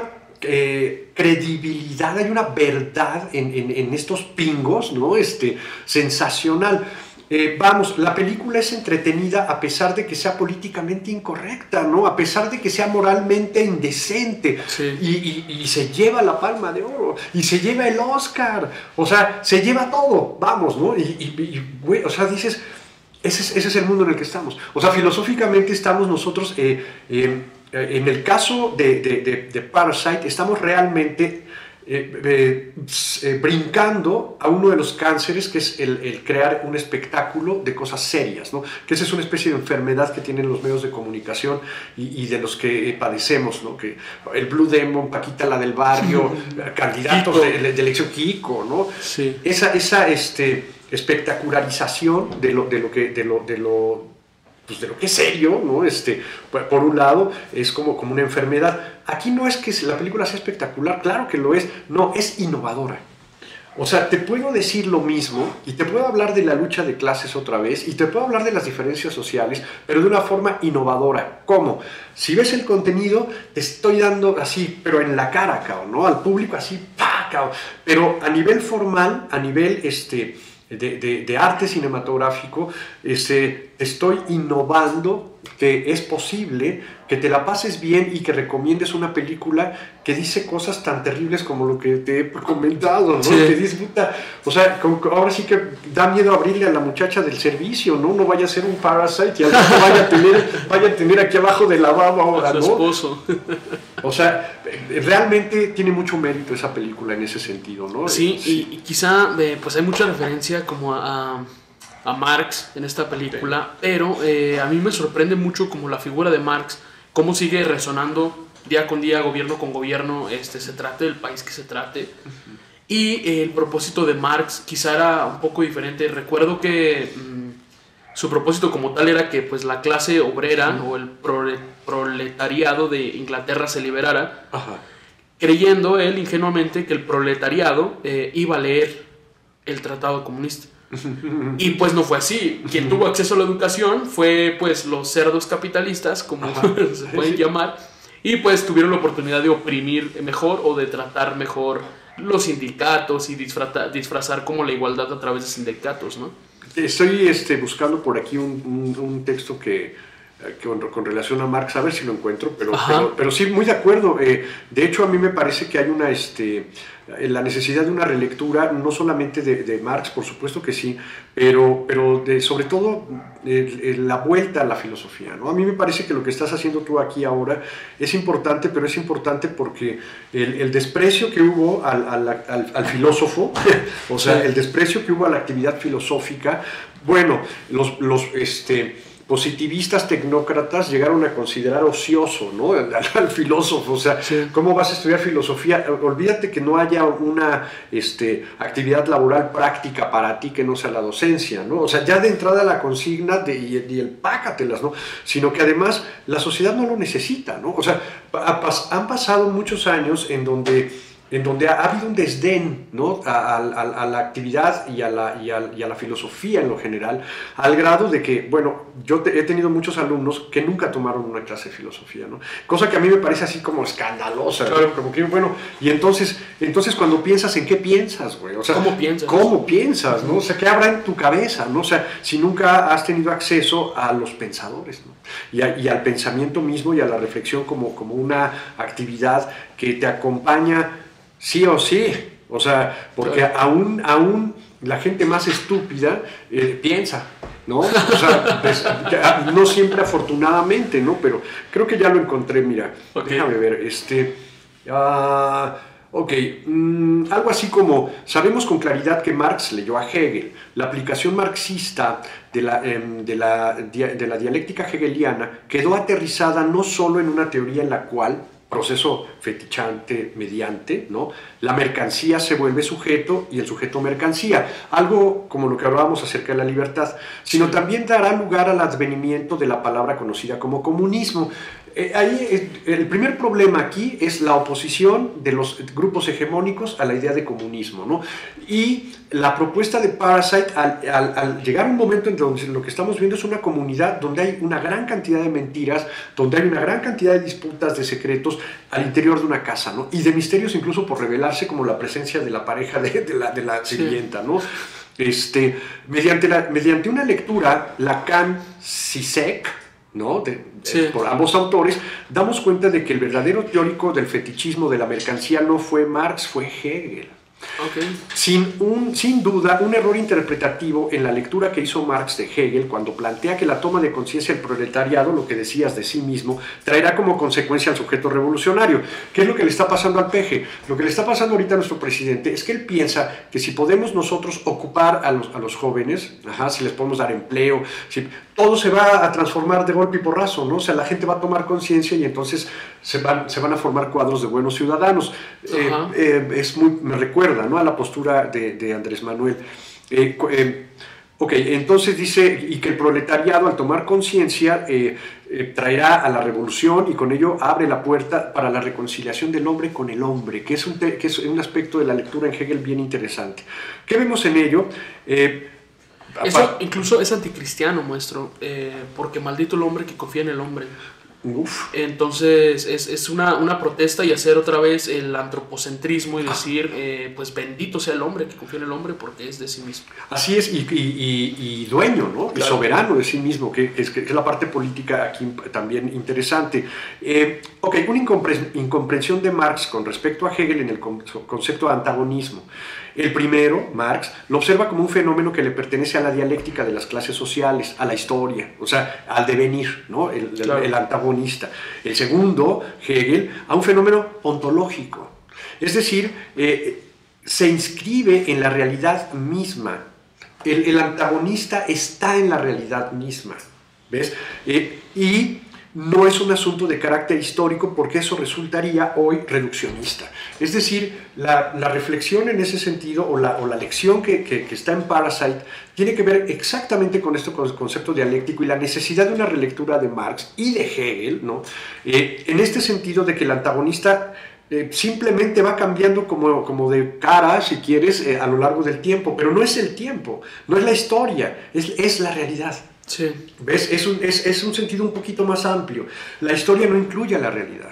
eh, credibilidad, hay una verdad en, en, en estos pingos, ¿no? Este, sensacional. Eh, vamos, la película es entretenida a pesar de que sea políticamente incorrecta, ¿no? A pesar de que sea moralmente indecente sí. y, y, y se lleva la Palma de Oro y se lleva el Oscar, o sea, se lleva todo, vamos, ¿no? Y, y, y güey, o sea, dices, ese es, ese es el mundo en el que estamos. O sea, filosóficamente estamos nosotros, eh, eh, en el caso de, de, de, de Parasite, estamos realmente Eh, eh, eh, brincando a uno de los cánceres, que es el, el crear un espectáculo de cosas serias, ¿no? Que esa es una especie de enfermedad que tienen los medios de comunicación y, y de los que eh, padecemos, ¿no? Que el Blue Demon, Paquita la del barrio, candidatos de, de, de elección, Kiko, ¿no? Sí. Esa, esa este, espectacularización de lo, de lo que de lo, de lo pues de lo que es serio, ¿no? Este, por un lado, es como, como una enfermedad. Aquí no es que la película sea espectacular, claro que lo es, no, es innovadora. O sea, te puedo decir lo mismo y te puedo hablar de la lucha de clases otra vez y te puedo hablar de las diferencias sociales, pero de una forma innovadora. ¿Cómo? Si ves el contenido, te estoy dando así, pero en la cara, cabrón, ¿no? Al público así, ¡pah! Cabrón. Pero a nivel formal, a nivel este, de, de, de arte cinematográfico, este, estoy innovando que es posible que te la pases bien y que recomiendes una película que dice cosas tan terribles como lo que te he comentado, ¿no? Sí. Que dices, puta, o sea, con, ahora sí que da miedo abrirle a la muchacha del servicio, ¿no? No vaya a ser un Parasite y al rato vaya a tener, vaya a tener aquí abajo de lavabo ahora, a su ¿no? esposo. O sea, realmente tiene mucho mérito esa película en ese sentido, ¿no? Sí, sí. Y, y quizá eh, pues hay mucha referencia como a... a a Marx en esta película, sí. pero eh, a mí me sorprende mucho como la figura de Marx, cómo sigue resonando día con día, gobierno con gobierno, este, se trate del país que se trate, uh-huh. y eh, el propósito de Marx quizá era un poco diferente. Recuerdo que mmm, su propósito como tal era que pues la clase obrera uh-huh. o el prole proletariado de Inglaterra se liberara, uh-huh. creyendo él ingenuamente que el proletariado eh, iba a leer el Tratado Comunista. Y pues no fue así. Quien tuvo acceso a la educación fue pues los cerdos capitalistas, como se pueden sí. llamar, y pues tuvieron la oportunidad de oprimir mejor o de tratar mejor los sindicatos y disfrazar, disfrazar como la igualdad a través de sindicatos, ¿no? Estoy este, buscando por aquí un, un, un texto que, que con, con relación a Marx, a ver si lo encuentro, pero, pero, pero sí, muy de acuerdo. Eh, de hecho, a mí me parece que hay una... Este, la necesidad de una relectura, no solamente de, de Marx, por supuesto que sí, pero, pero de, sobre todo eh, la vuelta a la filosofía, ¿no? A mí me parece que lo que estás haciendo tú aquí ahora es importante, pero es importante porque el, el desprecio que hubo al, al, al, al filósofo, o sea, el desprecio que hubo a la actividad filosófica, bueno, los... los este, positivistas tecnócratas llegaron a considerar ocioso, ¿no? al, al filósofo, o sea, sí. ¿Cómo vas a estudiar filosofía? Olvídate que no haya una este, actividad laboral práctica para ti que no sea la docencia, ¿no? O sea, ya de entrada la consigna de, y, y el pácatelas, ¿no? Sino que además la sociedad no lo necesita, ¿no? O sea, ha, han pasado muchos años en donde en donde ha, ha habido un desdén, ¿no? a, a, a la actividad y a la, y, a, y a la filosofía en lo general, al grado de que, bueno, yo te, he tenido muchos alumnos que nunca tomaron una clase de filosofía, ¿no? Cosa que a mí me parece así como escandalosa, claro. ¿no? Como que, bueno, y entonces, entonces cuando piensas, ¿en qué piensas, güey? O sea, ¿cómo piensas? ¿Cómo piensas, no? O sea, ¿qué habrá en tu cabeza, no? O sea, si nunca has tenido acceso a los pensadores, ¿no? Y, a, y al pensamiento mismo y a la reflexión como, como una actividad que te acompaña sí o sí, o sea, porque claro. aún, aún la gente más estúpida eh, piensa, ¿no? O sea, pues, ya, no siempre afortunadamente, ¿no? Pero creo que ya lo encontré, mira, okay. Déjame ver, este... Uh, ok, mm, algo así como, sabemos con claridad que Marx leyó a Hegel. La aplicación marxista de la, eh, de la, de la dialéctica hegeliana quedó aterrizada no solo en una teoría en la cual, proceso fetichante mediante, ¿no? La mercancía se vuelve sujeto y el sujeto mercancía, algo como lo que hablábamos acerca de la libertad, sino también dará lugar al advenimiento de la palabra conocida como comunismo. Eh, ahí eh, el primer problema aquí es la oposición de los grupos hegemónicos a la idea de comunismo, ¿no? Y la propuesta de Parasite al, al, al llegar a un momento en donde lo que estamos viendo es una comunidad donde hay una gran cantidad de mentiras, donde hay una gran cantidad de disputas, de secretos al interior de una casa, ¿no? Y de misterios incluso por revelarse, como la presencia de la pareja de, de la, de la sirvienta, ¿no? Este, mediante, la, mediante una lectura Lacan-Zizek, ¿no? De, sí. de, por ambos autores, damos cuenta de que el verdadero teórico del fetichismo de la mercancía no fue Marx, fue Hegel. Okay. Sin, un, sin duda, un error interpretativo en la lectura que hizo Marx de Hegel cuando plantea que la toma de conciencia del proletariado, lo que decías de sí mismo, traerá como consecuencia al sujeto revolucionario. ¿Qué es lo que le está pasando al peje? Lo que le está pasando ahorita a nuestro presidente es que él piensa que si podemos nosotros ocupar a los, a los jóvenes, ajá, si les podemos dar empleo, si, todo se va a transformar de golpe y porrazo, ¿no? O sea, la gente va a tomar conciencia y entonces se van, se van a formar cuadros de buenos ciudadanos. Eh, eh, es muy, me recuerda, ¿no?, a la postura de, de Andrés Manuel. Eh, eh, ok, entonces dice, y que el proletariado al tomar conciencia eh, eh, traerá a la revolución y con ello abre la puerta para la reconciliación del hombre con el hombre, que es un, te, que es un aspecto de la lectura en Hegel bien interesante. ¿Qué vemos en ello? Eh, Eso incluso es anticristiano, maestro, eh, porque maldito el hombre que confía en el hombre. Uf. Entonces es, es una, una protesta y hacer otra vez el antropocentrismo y decir, eh, pues bendito sea el hombre que confía en el hombre porque es de sí mismo. Así es, y, y, y, y dueño, ¿no? Claro. Y soberano de sí mismo, que, que, es, que es la parte política aquí también interesante. Eh, ok, una incompre incomprensión de Marx con respecto a Hegel en el concepto de antagonismo. El primero, Marx, lo observa como un fenómeno que le pertenece a la dialéctica de las clases sociales, a la historia, o sea, al devenir, ¿no? El, claro. el, el antagonista. El segundo, Hegel, a un fenómeno ontológico. Es decir, eh, se inscribe en la realidad misma. El, el antagonista está en la realidad misma, ¿ves? Eh, y no es un asunto de carácter histórico porque eso resultaría hoy reduccionista. Es decir, la, la reflexión en ese sentido o la, o la lección que, que, que está en Parasite tiene que ver exactamente con este concepto dialéctico y la necesidad de una relectura de Marx y de Hegel, ¿no? Eh, en este sentido de que el antagonista eh, simplemente va cambiando como, como de cara, si quieres, eh, a lo largo del tiempo, pero no es el tiempo, no es la historia, es, es la realidad. Sí. ¿Ves? Es un, es, es un sentido un poquito más amplio. La historia no incluye a la realidad.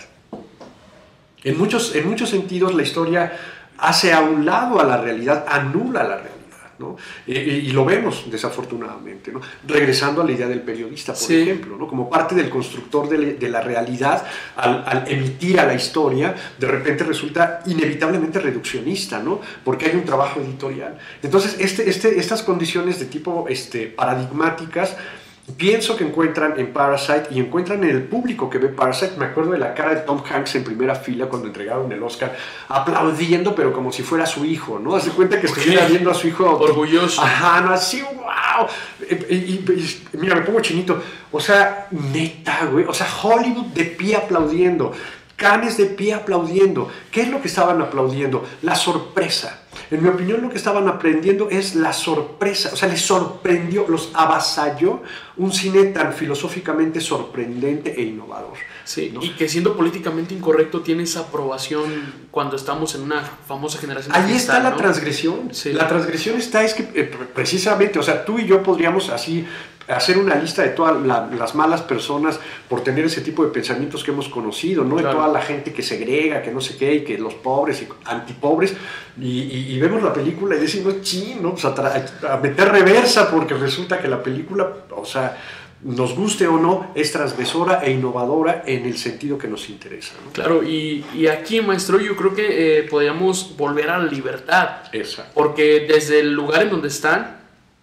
En muchos, en muchos sentidos la historia hace a un lado a la realidad, anula la realidad, ¿no? Y, y lo vemos desafortunadamente, ¿no? Regresando a la idea del periodista, por sí. ejemplo, ¿no? Como parte del constructor de, de la realidad, al, al emitir a la historia, de repente resulta inevitablemente reduccionista, ¿no? Porque hay un trabajo editorial. Entonces, este, este, estas condiciones de tipo este, paradigmáticas, pienso que encuentran en Parasite y encuentran en el público que ve Parasite. Me acuerdo de la cara de Tom Hanks en primera fila cuando entregaron el Oscar, aplaudiendo, pero como si fuera su hijo, ¿no? Hace cuenta que estuviera viendo a su hijo orgulloso. Ajá, no, así, wow. Y, y, y, mira, me pongo chinito. O sea, neta, güey. O sea, Hollywood de pie aplaudiendo. Cannes de pie aplaudiendo. ¿Qué es lo que estaban aplaudiendo? La sorpresa. En mi opinión, lo que estaban aprendiendo es la sorpresa, o sea, les sorprendió, los avasalló un cine tan filosóficamente sorprendente e innovador. Sí, ¿no? Y que siendo políticamente incorrecto tiene esa aprobación cuando estamos en una famosa generación. Ahí cristal, está la ¿no? transgresión. Sí. La transgresión está, es que eh, precisamente, o sea, tú y yo podríamos así hacer una lista de todas la, las malas personas por tener ese tipo de pensamientos que hemos conocido, ¿no? Claro. De toda la gente que segrega, que no sé qué, y que los pobres y antipobres, y, y, y vemos la película y decimos, ching, ¿no? Pues a, a meter reversa, porque resulta que la película, o sea, nos guste o no, es transgresora e innovadora en el sentido que nos interesa, ¿no? Claro, y, y aquí, maestro, yo creo que eh, podríamos volver a la libertad. Exacto. Porque desde el lugar en donde están,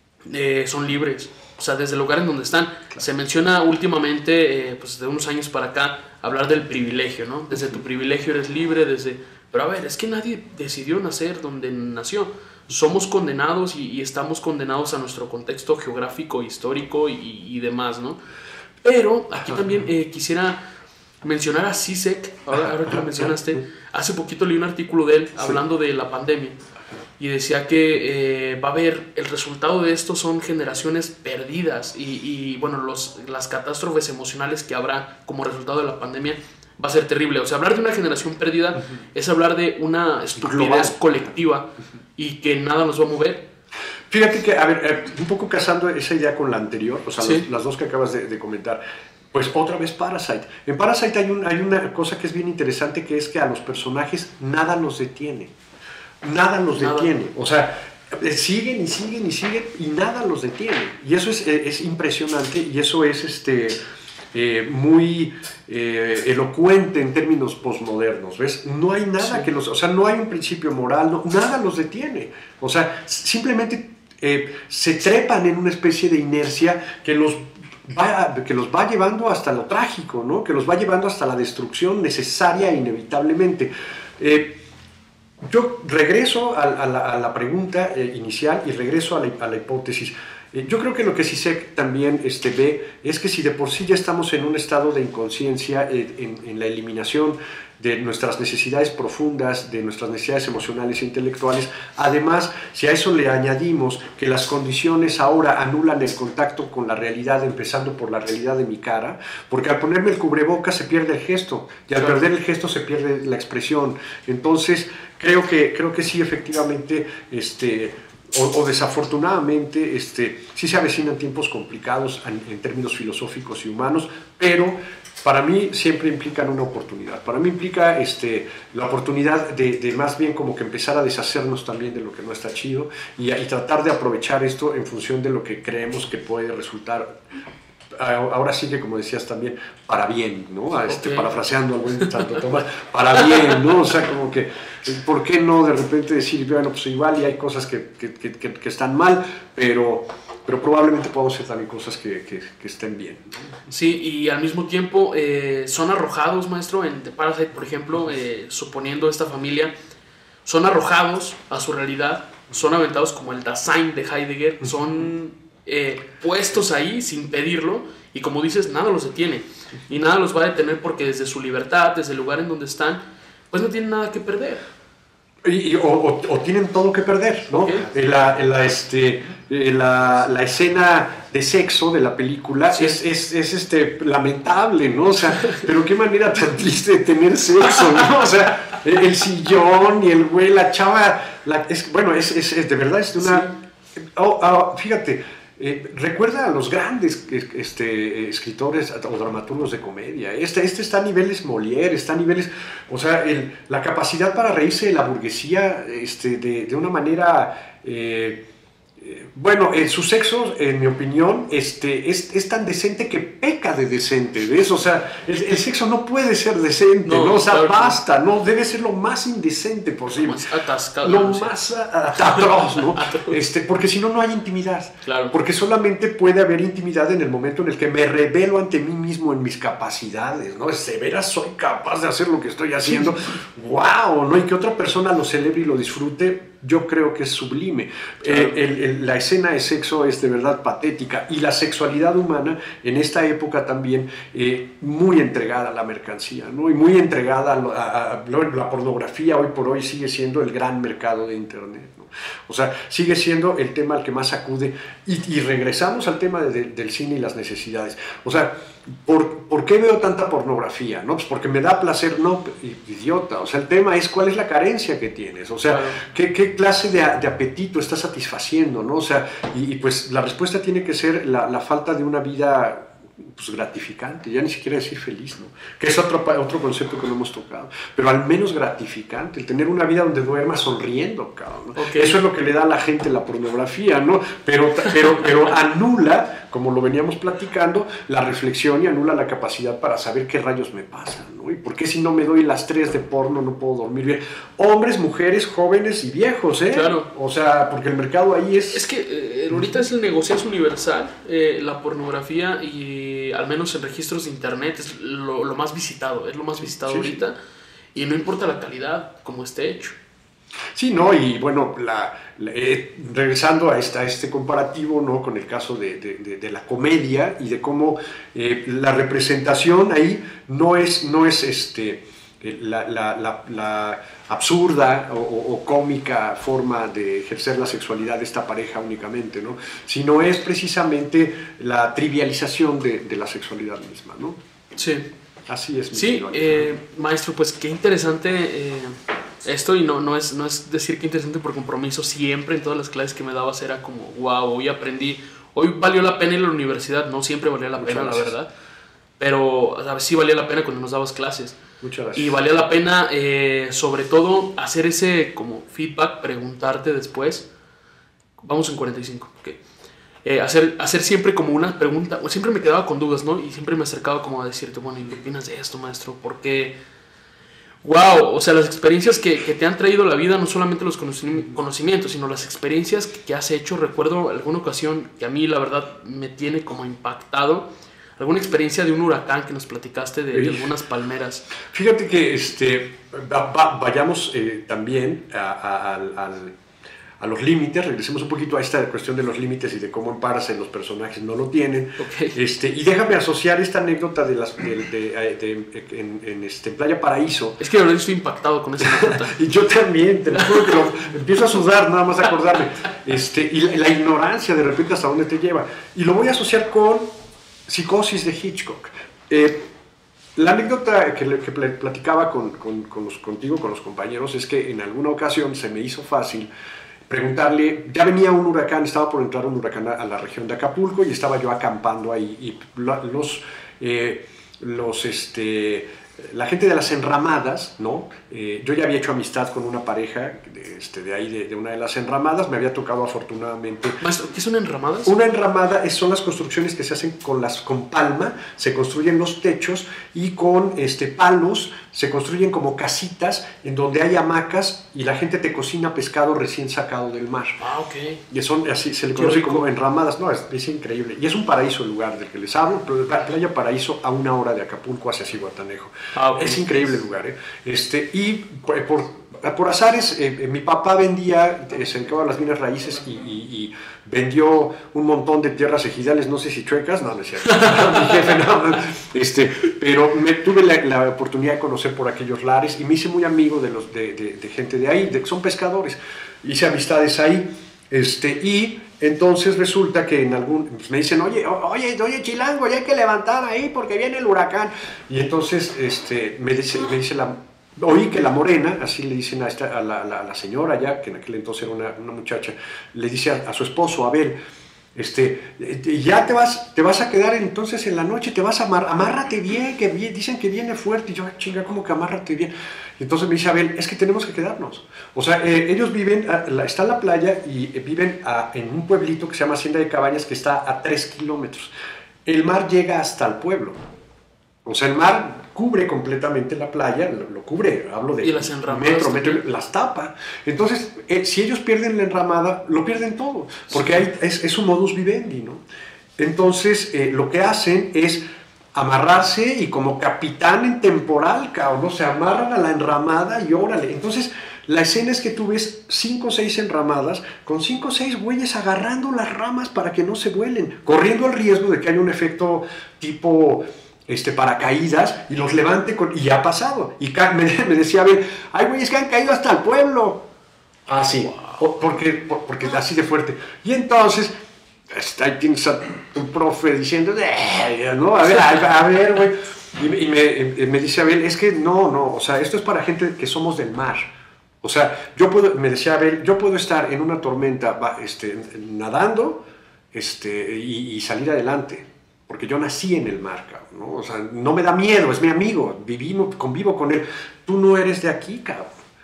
eh, son libres. O sea, desde el lugar en donde están. Claro. Se menciona últimamente, eh, pues de unos años para acá, hablar del privilegio, ¿no? Desde tu privilegio eres libre, desde... Pero a ver, es que nadie decidió nacer donde nació. Somos condenados y, y estamos condenados a nuestro contexto geográfico, histórico y, y demás, ¿no? Pero aquí también eh, quisiera mencionar a Zizek, ahora, ahora que lo mencionaste. Hace poquito leí un artículo de él hablando de la pandemia y decía que eh, va a haber, el resultado de esto son generaciones perdidas y, y bueno, los, las catástrofes emocionales que habrá como resultado de la pandemia va a ser terrible. O sea, hablar de una generación perdida uh-huh. es hablar de una estupidez global, colectiva uh-huh. y que nada nos va a mover. Fíjate que, a ver, eh, un poco casando esa idea con la anterior, o sea, sí. los, las dos que acabas de, de comentar, pues otra vez Parasite. En Parasite hay, un, hay una cosa que es bien interesante, que es que a los personajes nada los detiene. Nada los nada. detiene. O sea, siguen y siguen y siguen y nada los detiene. Y eso es, es impresionante y eso es este... Eh, muy eh, elocuente en términos posmodernos, ¿ves? No hay nada sí. que los, o sea, no hay un principio moral, no, nada los detiene, o sea, simplemente eh, se trepan en una especie de inercia que los va, que los va llevando hasta lo trágico, ¿no? Que los va llevando hasta la destrucción necesaria e inevitablemente. Eh, yo regreso a, a, la, a la pregunta eh, inicial y regreso a la, a la hipótesis. Yo creo que lo que Zizek también este, ve es que si de por sí ya estamos en un estado de inconsciencia, en, en, en la eliminación de nuestras necesidades profundas, de nuestras necesidades emocionales e intelectuales, además, si a eso le añadimos que las condiciones ahora anulan el contacto con la realidad, empezando por la realidad de mi cara, porque al ponerme el cubrebocas se pierde el gesto, y al perder el gesto se pierde la expresión. Entonces, creo que, creo que sí, efectivamente, este... O, o desafortunadamente este, sí se avecinan tiempos complicados en, en términos filosóficos y humanos, pero para mí siempre implican una oportunidad. Para mí implica este, la oportunidad de, de más bien como que empezar a deshacernos también de lo que no está chido y, y tratar de aprovechar esto en función de lo que creemos que puede resultar. Ahora sí que, como decías también, para bien, ¿no? Este, okay. Parafraseando al buen Santo Tomás, para bien, ¿no? O sea, como que, ¿por qué no de repente decir, bueno, pues igual y hay cosas que, que, que, que están mal, pero, pero probablemente podamos hacer también cosas que, que, que estén bien, ¿no? Sí, y al mismo tiempo eh, son arrojados, maestro, en The Parasite, por ejemplo, eh, suponiendo esta familia, son arrojados a su realidad, son aventados como el Dasein de Heidegger, son... Eh, puestos ahí sin pedirlo y como dices, nada los detiene y nada los va a detener porque desde su libertad, desde el lugar en donde están, pues no tienen nada que perder. Y, y, o, o, o tienen todo que perder, ¿no? Okay. La, la, este, la, la escena de sexo de la película sí. es, es, es este, lamentable, ¿no? O sea, pero qué manera tan triste de tener sexo, ¿no? O sea, el, el sillón y el güey, la chava, la, es, bueno, es, es, es de verdad es de una... Sí. Oh, oh, fíjate, Eh, recuerda a los grandes este, escritores o dramaturgos de comedia. Este, este está a niveles Molière, está a niveles... O sea, el, la capacidad para reírse de la burguesía este, de, de una manera... Eh, eh, bueno, eh, su sexo, en mi opinión, este, es, es tan decente que peca de decente, ¿ves? O sea, el, el sexo no puede ser decente, ¿no? ¿no? O sea, claro, basta, ¿no? Debe ser lo más indecente posible. Más atascado. Lo no más sé. atroz, ¿no? Este, porque si no, no hay intimidad. Claro. Porque solamente puede haber intimidad en el momento en el que me revelo ante mí mismo en mis capacidades, ¿no? De veras soy capaz de hacer lo que estoy haciendo. ¡Wow! ¿No? Y que otra persona lo celebre y lo disfrute. yo creo que es sublime. Claro. Eh, el, el, la escena de sexo es de verdad patética, y la sexualidad humana en esta época también eh, muy entregada a la mercancía, ¿no? Y muy entregada a, a, a la pornografía. Hoy por hoy sigue siendo el gran mercado de Internet, ¿no? O sea, sigue siendo el tema al que más acude, y, y regresamos al tema de, de, del cine y las necesidades. O sea, ¿por, ¿por qué veo tanta pornografía? ¿No? Pues porque me da placer. No, idiota. O sea, el tema es cuál es la carencia que tienes. O sea, claro. ¿qué, qué clase de, de apetito estás satisfaciendo, ¿no? O sea, y, y pues la respuesta tiene que ser la, la falta de una vida pues gratificante, ya ni siquiera decir feliz, ¿no? Que es otro, otro concepto que no hemos tocado, pero al menos gratificante, el tener una vida donde duermas sonriendo, cabrón, ¿no? Okay. Eso es lo que le da a la gente la pornografía, ¿no? Pero, pero, pero anula, como lo veníamos platicando, la reflexión, y anula la capacidad para saber qué rayos me pasan, ¿no? Y por qué si no me doy las tres de porno no puedo dormir bien. Hombres, mujeres, jóvenes y viejos, ¿eh? Claro. O sea, porque el mercado ahí es... Es que eh, ahorita es el negociazo universal, eh, la pornografía, y al menos en registros de internet es lo, lo más visitado, es lo más visitado sí, ahorita, sí. Y no importa la calidad, como esté hecho. Sí, ¿no? Y bueno, la, la, eh, regresando a, esta, a este comparativo, ¿no? Con el caso de, de, de, de la comedia, y de cómo eh, la representación ahí no es, no es este, la, la, la, la absurda o, o cómica forma de ejercer la sexualidad de esta pareja únicamente, ¿no? Sino es precisamente la trivialización de, de la sexualidad misma, ¿no? Sí. Así es. Sí, eh, maestro, pues qué interesante eh, esto, y no, no, es, no es decir que interesante por compromiso. Siempre en todas las clases que me dabas era como, wow, hoy aprendí, hoy valió la pena ir a la universidad. No siempre valía la pena, la verdad, pero a ver, sí valía la pena cuando nos dabas clases. Muchas gracias. Y valía la pena, eh, sobre todo, hacer ese como feedback, preguntarte después. Vamos en cuarenta y cinco, ok. Eh, hacer, hacer siempre como una pregunta. Siempre me quedaba con dudas, ¿no? Y siempre me acercaba como a decirte, bueno, ¿y qué opinas de esto, maestro? Porque, wow, o sea, las experiencias que, que te han traído la vida, no solamente los conocimientos, sino las experiencias que, que has hecho. Recuerdo alguna ocasión que a mí, la verdad, me tiene como impactado. ¿Alguna experiencia de un huracán que nos platicaste de, de algunas palmeras? Fíjate que este, va, va, vayamos eh, también a, a, a, a los límites, regresemos un poquito a esta cuestión de los límites y de cómo en Parasite los personajes no lo tienen. Okay. Este, y déjame asociar esta anécdota de las, de, de, de, de, en, en este, Playa Paraíso. Es que ahora estoy impactado con esa anécdota. Y yo también, te lo juro que lo, empiezo a sudar nada más acordarme. Este, y la, la ignorancia de repente hasta dónde te lleva. Y lo voy a asociar con Psicosis de Hitchcock. Eh, la anécdota que, que platicaba con, con, con los, contigo, con los compañeros, es que en alguna ocasión se me hizo fácil preguntarle, ya venía un huracán, estaba por entrar un huracán a, a la región de Acapulco, y estaba yo acampando ahí, y los, eh, los este, la gente de las enramadas, ¿no? Eh, yo ya había hecho amistad con una pareja de, este, de ahí, de, de una de las enramadas, me había tocado afortunadamente. Maestro, ¿qué son enramadas? Una enramada es, son las construcciones que se hacen con, las, con palma, se construyen los techos, y con este, palos se construyen como casitas en donde hay hamacas, y la gente te cocina pescado recién sacado del mar. Ah, ok. Y son, así se le conoce como enramadas. No, es, es increíble. Y es un paraíso el lugar del que les hablo, Playa Paraíso, a una hora de Acapulco hacia Cihuatanejo. Ah, okay. Es increíble el lugar, ¿eh? Este, y por, por, por azares, eh, mi papá vendía, se dedicaba a las bienes raíces, y, y, y vendió un montón de tierras ejidales, no sé si chuecas, no, no es cierto. Mi jefe, no, este, pero me, tuve la, la oportunidad de conocer por aquellos lares, y me hice muy amigo de, los, de, de, de gente de ahí, de, son pescadores. Hice amistades ahí, este, y entonces resulta que en algún, pues me dicen, oye, oye, oye, Chilango, ya hay que levantar ahí porque viene el huracán. Y entonces este, me, dice, me dice la, oí que la morena, así le dicen a, esta, a, la, a la señora ya, que en aquel entonces era una, una muchacha, le dice a, a su esposo, Abel, este, ya te vas, te vas a quedar entonces en la noche, te vas a amar, amárrate bien, que bien, dicen que viene fuerte. Y yo, chinga, ¿cómo que amárrate bien? Y entonces me dice Abel, es que tenemos que quedarnos. O sea, eh, ellos viven, a, está en la playa, y eh, viven a, en un pueblito que se llama Hacienda de Cabañas, que está a tres kilómetros. El mar llega hasta el pueblo. O sea, el mar cubre completamente la playa, lo, lo cubre, hablo de ¿Y las metro, metro, las tapa. Entonces, eh, si ellos pierden la enramada, lo pierden todo, porque hay, es, es un modus vivendi, ¿no? Entonces, eh, lo que hacen es amarrarse y como capitán en temporal, cabrón, ¿no? Se amarran a la enramada y órale. Entonces, la escena es que tú ves cinco o seis enramadas con cinco o seis güeyes agarrando las ramas para que no se vuelen, corriendo el riesgo de que haya un efecto tipo este, paracaídas y los levante con, y ha pasado. Y me, me decía, a ver, hay güeyes que han caído hasta el pueblo. Ah, sí, wow. porque, porque así de fuerte. Y entonces, ahí tienes a tu profe diciendo, eh, no, a ver, a, a ver, güey. Y, y me, me dice Abel, es que no, no, o sea, esto es para gente que somos del mar. O sea, yo puedo, me decía Abel, yo puedo estar en una tormenta este, nadando este, y, y salir adelante, porque yo nací en el mar, cabrón, ¿no? O sea, no me da miedo, es mi amigo, vivimos, convivo con él. Tú no eres de aquí, cabrón.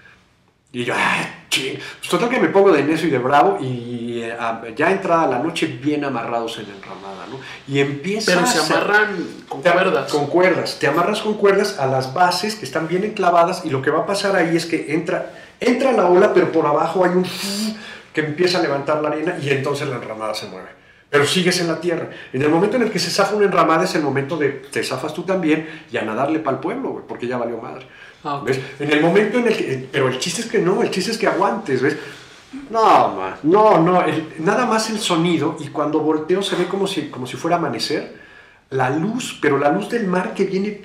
Y yo, ah, ching. Pues total que me pongo de necio y de bravo y eh, ya entrada la noche bien amarrados en la enramada, ¿no? Y empieza Pero se amarran con cuerdas. Con cuerdas. Te amarras con cuerdas a las bases que están bien enclavadas y lo que va a pasar ahí es que entra, entra la ola, pero por abajo hay un que empieza a levantar la arena y entonces la enramada se mueve. Pero sigues en la tierra. En el momento en el que se zafa una enramada es el momento de te zafas tú también y a nadarle para el pueblo, güey, porque ya valió madre. Ah, okay. ¿Ves? En el momento en el que... Pero el chiste es que no, el chiste es que aguantes, ¿ves? No, man, no, no, el, nada más el sonido y cuando volteo se ve como si, como si fuera amanecer, la luz, pero la luz del mar que viene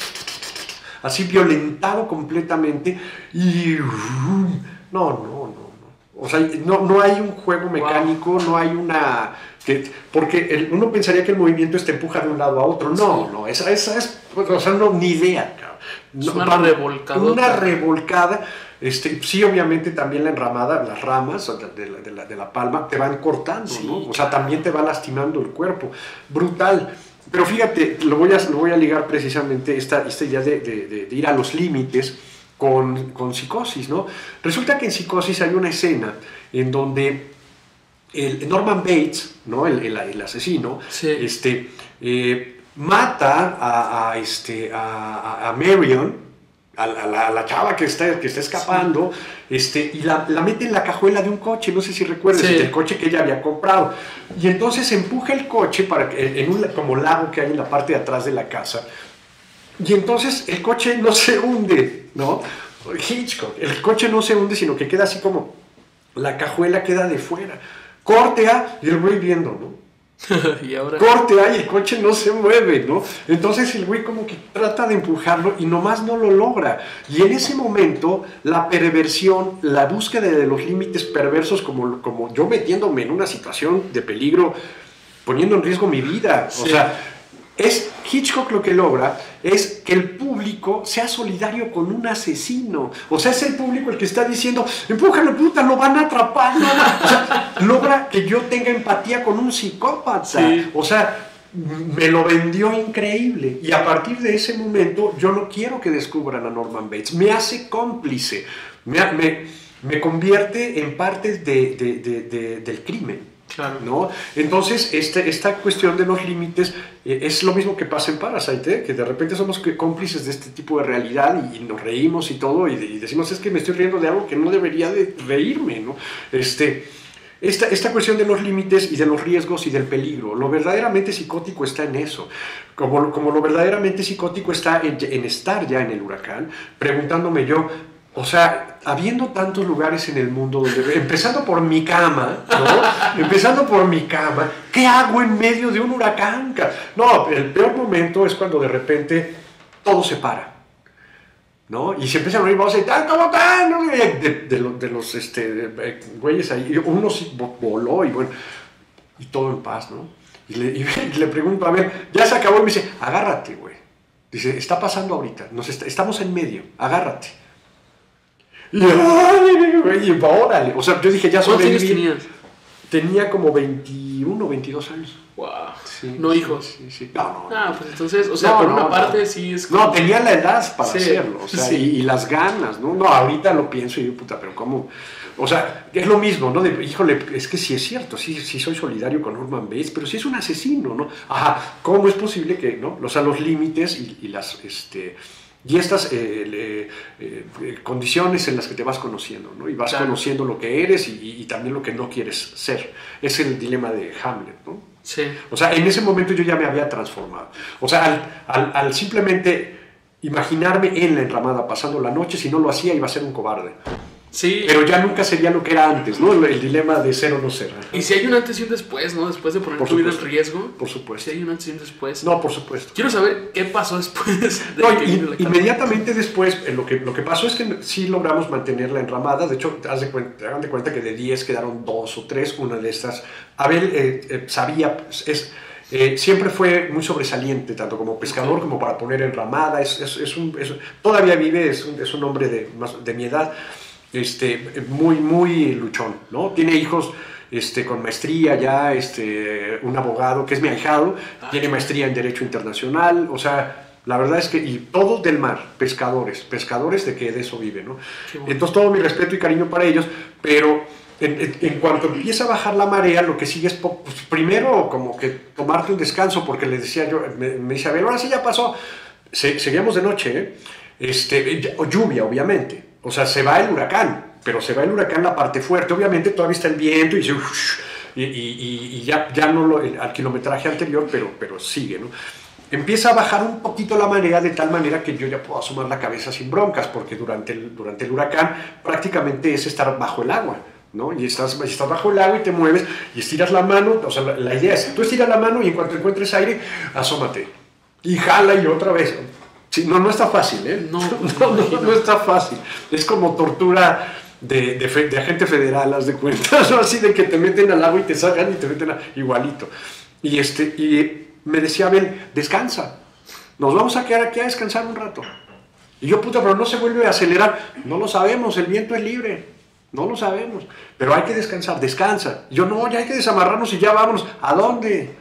así violentado completamente y... No, no, no, no. O sea, no, no hay un juego mecánico, wow. No hay una... Que, porque el, uno pensaría que el movimiento te empuja de un lado a otro. No, sí. no, esa, esa es... O sea, no, ni idea, cabrón. No, una revolcada. Una revolcada. Este, sí, obviamente también la enramada, las ramas de la, de la, de la palma te van cortando, sí, ¿no? O sea, también te va lastimando el cuerpo. Brutal. Pero fíjate, lo voy a, lo voy a ligar precisamente esta, esta idea de, de, de, de ir a los límites con, con Psicosis, ¿no? Resulta que en Psicosis hay una escena en donde el Norman Bates, ¿no? el, el, el asesino, sí. este, eh, mata a, a, este, a, a Marion, a la, a la chava que está, que está escapando, sí. este, y la, la mete en la cajuela de un coche, no sé si recuerdas, sí. el coche que ella había comprado. Y entonces empuja el coche para que, en un como lago que hay en la parte de atrás de la casa. Y entonces el coche no se hunde, ¿no? Hitchcock, el coche no se hunde, sino que queda así como la cajuela queda de fuera. Corte A y el güey viendo, ¿no? ¿Y ahora? Corte A y el coche no se mueve, ¿no? Entonces el güey como que trata de empujarlo y nomás no lo logra. Y en ese momento la perversión, la búsqueda de los límites perversos, como, como yo metiéndome en una situación de peligro, poniendo en riesgo mi vida, sí. o sea, es Hitchcock lo que logra es que el público sea solidario con un asesino. O sea, es el público el que está diciendo, empújalo, puta, lo van a atrapar. ¿No? O sea, logra que yo tenga empatía con un psicópata. Sí. O sea, me lo vendió increíble. Y a partir de ese momento, yo no quiero que descubran a Norman Bates. Me hace cómplice. Me, me, me convierte en parte de, de, de, de, del crimen. Claro. ¿No? Entonces, este, esta cuestión de los límites eh, es lo mismo que pasa en Parasite, ¿eh? Que de repente somos cómplices de este tipo de realidad y, y nos reímos y todo, y, y decimos, es que me estoy riendo de algo que no debería de reírme, ¿no? Este, esta, esta cuestión de los límites y de los riesgos y del peligro, lo verdaderamente psicótico está en eso, como, como lo verdaderamente psicótico está en, en estar ya en el huracán, preguntándome yo, o sea, habiendo tantos lugares en el mundo, donde, empezando por mi cama, ¿no? Empezando por mi cama, ¿qué hago en medio de un huracán? No, el peor momento es cuando de repente todo se para, ¿no? Y se empiezan a oír voces, ¿cómo están? De, de, de, de los este, de, güeyes ahí, uno sí voló y bueno, y todo en paz, ¿no? Y le, y le pregunto, a ver, ya se acabó y me dice, agárrate, güey. Dice, está pasando ahorita, nos está, estamos en medio, agárrate. Y, ay, y órale, o sea, yo dije, ya ¿cuántos años tenías? Tenía como veintiuno, veintidós años. Wow. Sí, no hijos. Sí, sí. No, no. Ah, pues entonces, o sea, no, por no, una no, parte no. sí es como... No, tenía la edad para sí, hacerlo, o sea, sí. y, y las ganas, ¿no? No, ahorita lo pienso y digo, puta, pero ¿cómo? O sea, es lo mismo, ¿no? De, híjole, es que sí es cierto, sí, sí soy solidario con Norman Bates, pero sí es un asesino, ¿no? Ajá, ¿cómo es posible que, no? O sea, los límites y, y las, este... Y estas eh, eh, eh, condiciones en las que te vas conociendo, ¿no? Y vas claro. conociendo lo que eres y, y también lo que no quieres ser. Es el dilema de Hamlet, ¿no? Sí. O sea, en ese momento yo ya me había transformado. O sea, al, al, al simplemente imaginarme en la enramada pasando la noche, si no lo hacía iba a ser un cobarde. Sí. Pero ya nunca sería lo que era antes, ¿no? El, el dilema de ser o no ser. Y si hay un antes y un después, ¿no? Después de poner Por tu vida en supuesto. riesgo. Por supuesto. Si hay un antes y un después. No, por supuesto. Quiero saber qué pasó después de No, que y, vino la inmediatamente después, eh, lo, que, lo que pasó es que sí logramos mantener la enramada. De hecho, haz de cuenta, hagan de cuenta que de diez quedaron dos o tres. Una de estas, Abel eh, eh, sabía, es, eh, siempre fue muy sobresaliente, tanto como pescador Okay. como para poner enramada. Es, es, es un, es, todavía vive, es un, es un hombre de, más, de mi edad, este, muy, muy luchón, ¿no? Tiene hijos este, con maestría ya, este, un abogado que es mi ahijado, Ah, tiene qué maestría en Derecho Internacional, o sea, la verdad es que, y todos del mar, pescadores, pescadores de que de eso viven, ¿no? Qué bueno. Entonces todo mi respeto y cariño para ellos, pero en, en, en cuanto empieza a bajar la marea, lo que sigue es, po- pues, primero como que tomarte un descanso, porque le decía yo, me, me dice, a ver, ahora sí ya pasó, Se, seguíamos de noche, ¿eh? este, ya- o lluvia, obviamente, o sea, se va el huracán, pero se va el huracán la parte fuerte, obviamente todavía está el viento y, se, y, y, y ya, ya no lo, al kilometraje anterior, pero, pero sigue, ¿no? Empieza a bajar un poquito la marea de tal manera que yo ya puedo asomar la cabeza sin broncas, porque durante el, durante el huracán prácticamente es estar bajo el agua, ¿no? Y estás, estás bajo el agua y te mueves y estiras la mano, o sea, la, la idea es, tú estiras la mano y en cuanto encuentres aire, asómate. Y jala y otra vez. Sí, no, no está fácil, ¿eh? No, no, no, no está fácil. Es como tortura de, de, fe, de agente federal, haz de cuenta, ¿no? Así de que te meten al agua y te sacan y te meten a, igualito. Y, este, y me decía Abel, descansa, nos vamos a quedar aquí a descansar un rato. Y yo, puta, pero no se vuelve a acelerar. No lo sabemos, el viento es libre, no lo sabemos, pero hay que descansar, descansa. Y yo, no, ya hay que desamarrarnos y ya vámonos. ¿A dónde?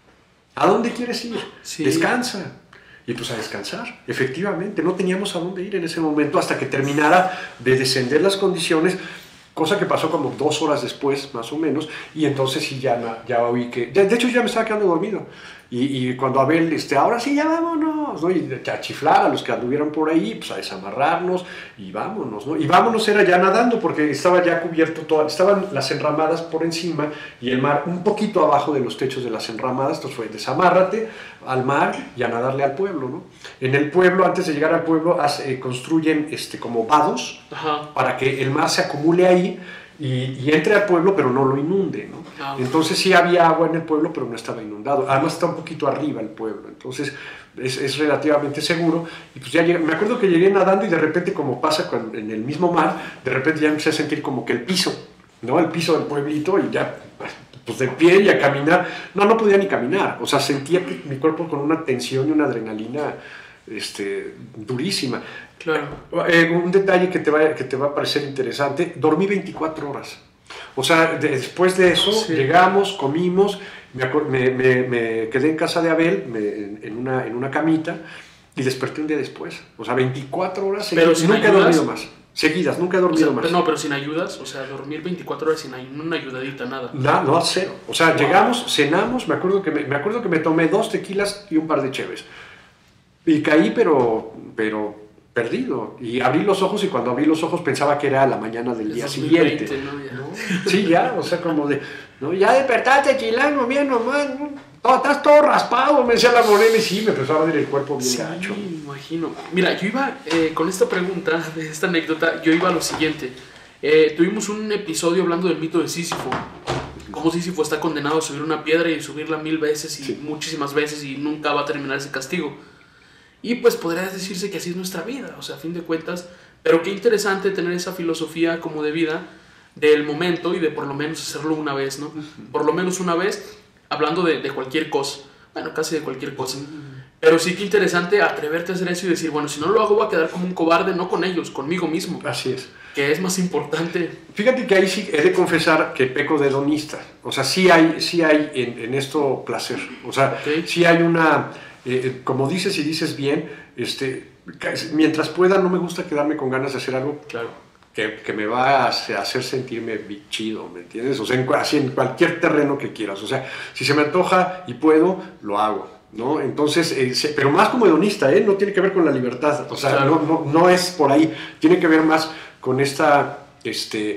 ¿A dónde quieres ir? Sí. Descansa. Y pues a descansar, efectivamente, no teníamos a dónde ir en ese momento hasta que terminara de descender las condiciones, cosa que pasó como dos horas después, más o menos, y entonces sí ya, ya oí que, de, de hecho ya me estaba quedando dormido, y, y cuando Abel, este, ahora sí ya vámonos, ¿no? Y a chiflar a los que anduvieran por ahí, pues a desamarrarnos, y vámonos, ¿no? Y vámonos era ya nadando, porque estaba ya cubierto, todo, estaban las enramadas por encima, y el mar un poquito abajo de los techos de las enramadas, entonces fue desamárrate al mar y a nadarle al pueblo, ¿no? En el pueblo, antes de llegar al pueblo, hace, eh, construyen este, como vados, Ajá. para que el mar se acumule ahí y, y entre al pueblo, pero no lo inunde, ¿no? Ah, okay. Entonces sí había agua en el pueblo, pero no estaba inundado. Además está un poquito arriba el pueblo, entonces es, es relativamente seguro. Y pues ya llegué, me acuerdo que llegué nadando y de repente, como pasa con, en el mismo mar, de repente ya empecé a sentir como que el piso, ¿no? El piso del pueblito y ya, pues de pie y a caminar. No, no podía ni caminar. O sea, sentía que mi cuerpo con una tensión y una adrenalina este, durísima. Claro. Eh, un detalle que te, va, que te va a parecer interesante, dormí veinticuatro horas. O sea, de, después de eso sí. llegamos, comimos, me, me, me, me quedé en casa de Abel me, en, en, una, en una camita y desperté un día después. O sea, veinticuatro horas seguidas, nunca he dormido más. Seguidas, nunca he dormido o sea, más. No, pero sin ayudas, o sea, dormir veinticuatro horas sin una ayudadita, nada. No, no, cero. O sea, wow. Llegamos, cenamos, me acuerdo, que me, me acuerdo que me tomé dos tequilas y un par de cheves. Y caí, pero, pero perdido. Y abrí los ojos y cuando abrí los ojos pensaba que era la mañana del día dos mil veinte, siguiente. ¿no? Ya. ¿No? Sí, ya, o sea, como de, ¿no? Ya despertaste, chilango, bien nomás, ¿no? Oh, estás todo raspado, me decía la morena, y sí, me empezó a ver el cuerpo bien sí, gacho. Sí, me imagino. Mira, yo iba, eh, con esta pregunta, de esta anécdota, yo iba a lo siguiente. Eh, tuvimos un episodio hablando del mito de Sísifo. Cómo Sísifo está condenado a subir una piedra y subirla mil veces y sí. muchísimas veces y nunca va a terminar ese castigo. Y pues podría decirse que así es nuestra vida, o sea, a fin de cuentas. Pero qué interesante tener esa filosofía como de vida del momento y de por lo menos hacerlo una vez, ¿no? Por lo menos una vez, hablando de, de cualquier cosa. Bueno, casi de cualquier cosa. Pero sí que interesante atreverte a hacer eso y decir, bueno, si no lo hago voy a quedar como un cobarde, no con ellos, conmigo mismo. Así es. Que es más importante. Fíjate que ahí sí he de confesar que peco de hedonista. O sea, sí hay, sí hay en, en esto placer. O sea, okay. sí hay una... Eh, como dices y dices bien, este, mientras pueda no me gusta quedarme con ganas de hacer algo claro. que, que me va a hacer sentirme chido, ¿me entiendes? O sea, en, así en cualquier terreno que quieras. O sea, si se me antoja y puedo, lo hago, ¿no? Entonces, eh, se, pero más como hedonista, ¿eh? No tiene que ver con la libertad. O sea, claro. no, no, no es por ahí. Tiene que ver más con esta... Este,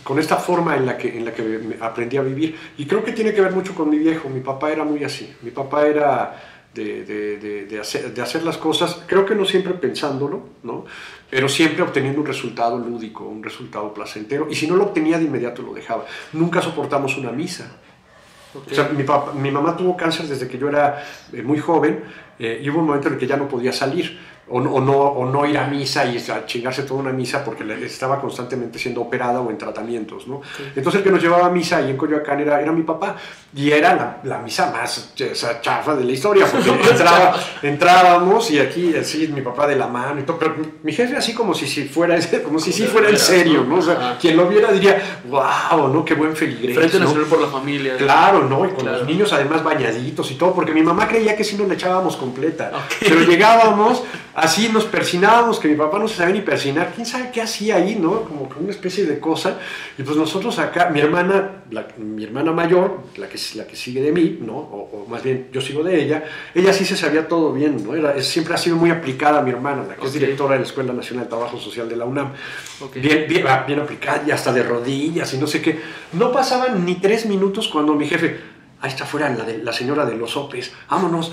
con esta forma en la que, en la que me aprendí a vivir. Y creo que tiene que ver mucho con mi viejo. Mi papá era muy así. Mi papá era de, de, de, de, hacer, de hacer las cosas, creo que no siempre pensándolo, ¿no? Pero siempre obteniendo un resultado lúdico, un resultado placentero. Y si no lo obtenía, de inmediato lo dejaba. Nunca soportamos una misa. Okay. O sea, mi, papá, mi mamá tuvo cáncer desde que yo era eh, muy joven, eh, y hubo un momento en el que ya no podía salir. O, o, no, o no ir a misa y a chingarse toda una misa porque estaba constantemente siendo operada o en tratamientos, ¿no? Okay. Entonces el que nos llevaba a misa ahí en Coyoacán era, era mi papá, y era la, la misa más o sea, chafa de la historia, porque entraba, entrábamos y aquí así mi papá de la mano y todo, pero mi jefe así como si, si fuera como si sí fuera en serio, ¿no? O sea, quien lo viera diría, wow, ¿no? Qué buen feligrés, Frente Nacional, ¿no? Por la familia. Claro, ¿no? Y con claro. los niños además bañaditos y todo, porque mi mamá creía que sí nos la echábamos completa, okay. Pero llegábamos así, nos persinábamos, que mi papá no se sabía ni persinar, quién sabe qué hacía ahí, ¿no? Como una especie de cosa. Y pues nosotros acá, mi hermana, la, mi hermana mayor, la que, la que sigue de mí, ¿no? O, o más bien yo sigo de ella, ella sí se sabía todo bien, ¿no? Era, siempre ha sido muy aplicada mi hermana, la que okay. es directora de la Escuela Nacional de Trabajo Social de la UNAM. Okay. Bien, bien, bien aplicada y hasta de rodillas y no sé qué. No pasaban ni tres minutos cuando mi jefe, ahí está afuera la, de, la señora de los sopes, vámonos.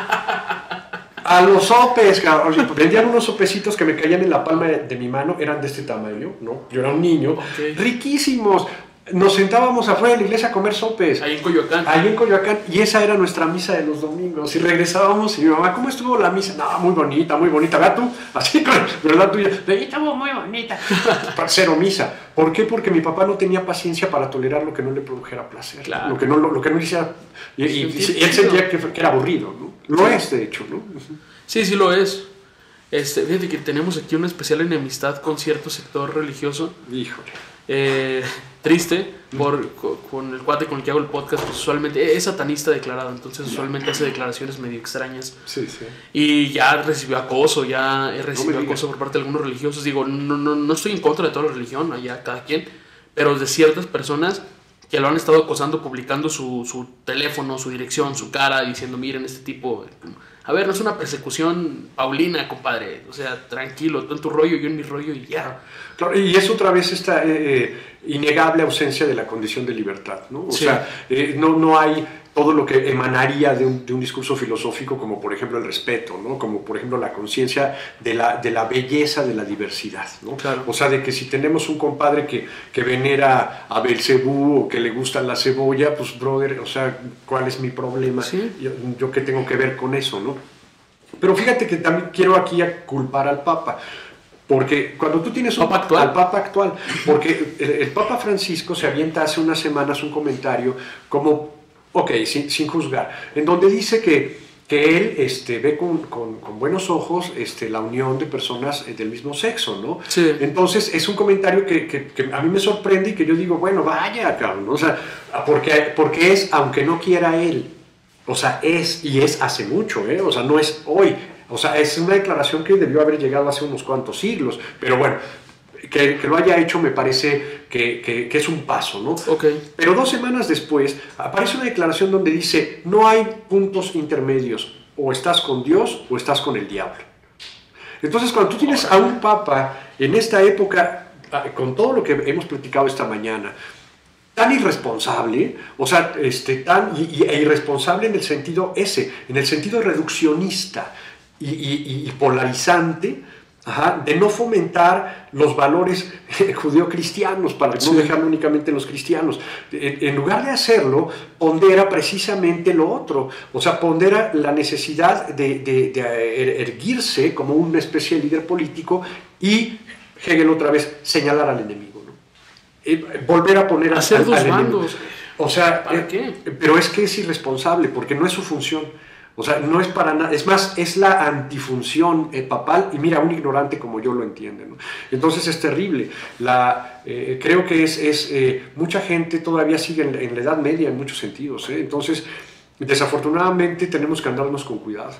A los sopes, cabrón. Vendían unos sopecitos que me caían en la palma de, de mi mano, eran de este tamaño, ¿no? Yo era un niño, okay. Riquísimos. Nos sentábamos afuera de la iglesia a comer sopes. Ahí en Coyoacán. Ahí en Coyoacán. Y esa era nuestra misa de los domingos. Y regresábamos y mi mamá, ¿cómo estuvo la misa? No, muy bonita, muy bonita. ¿Verdad tú? Así, ¿verdad tuya? Estuvo muy bonita. Cero misa. ¿Por qué? Porque mi papá no tenía paciencia para tolerar lo que no le produjera placer. Claro. Lo que no, lo, lo que no hiciera. Y, y, y, y él sentía que, que era aburrido, ¿no? Lo sí. es, de hecho, ¿no? Sí, sí lo es. Este, fíjate que tenemos aquí una especial enemistad con cierto sector religioso. Híjole. Eh, triste por, con, con el cuate con el que hago el podcast, pues usualmente es satanista declarado, entonces usualmente hace declaraciones medio extrañas. Sí, sí. Y ya recibió acoso, ya recibió no acoso por parte de algunos religiosos. Digo, no, no, no estoy en contra de toda la religión, allá cada quien, pero de ciertas personas que lo han estado acosando publicando su, su teléfono, su dirección, su cara, diciendo, miren, este tipo... A ver, no es una persecución paulina, compadre. O sea, tranquilo, tú en tu rollo, yo en mi rollo y ya. Claro, y es otra vez esta eh, innegable ausencia de la condición de libertad, ¿no? O sí. sea, eh, no, no hay todo lo que emanaría de un, de un discurso filosófico, como por ejemplo el respeto, ¿no? Como por ejemplo la conciencia de la, de la belleza de la diversidad, ¿no? Claro. O sea, de que si tenemos un compadre que, que venera a Belcebú o que le gusta la cebolla, pues brother, o sea, ¿cuál es mi problema? ¿Sí? Yo, yo qué tengo que ver con eso, ¿no? Pero fíjate que también quiero aquí culpar al Papa. Porque cuando tú tienes un ¿Papa actual? al Papa actual, porque el, el Papa Francisco se avienta hace unas semanas un comentario como, ok, sin, sin juzgar, en donde dice que, que él este, ve con, con, con buenos ojos este, la unión de personas del mismo sexo, ¿no? Sí. Entonces es un comentario que, que, que a mí me sorprende y que yo digo, bueno, vaya, cabrón, ¿no? O sea, porque, porque es, aunque no quiera él, o sea, es, y es hace mucho, ¿eh? O sea, no es hoy. O sea, es una declaración que debió haber llegado hace unos cuantos siglos, pero bueno, que, que lo haya hecho me parece que, que, que es un paso, ¿no? Okay. Pero dos semanas después aparece una declaración donde dice, no hay puntos intermedios, o estás con Dios o estás con el diablo. Entonces, cuando tú tienes a un papa en esta época, con todo lo que hemos platicado esta mañana, tan irresponsable, o sea, este, tan y, y, e irresponsable en el sentido ese, en el sentido reduccionista, Y, y, y polarizante, ajá, de no fomentar los valores judeo-cristianos para sí. no dejarlo únicamente en los cristianos. En, en lugar de hacerlo, pondera precisamente lo otro, o sea, pondera la necesidad de, de, de erguirse como una especie de líder político y, Hegel otra vez, señalar al enemigo, ¿no? Eh, volver a poner hacer al, dos al bandos. enemigo. O sea, ¿para eh, qué? Pero es que es irresponsable, porque no es su función. O sea, no es para nada, es más, es la antifunción eh, papal, y mira, un ignorante como yo lo entiende, ¿no? Entonces es terrible. La, eh, creo que es, es eh, mucha gente todavía sigue en, en la Edad Media en muchos sentidos, ¿eh? Entonces, desafortunadamente tenemos que andarnos con cuidado.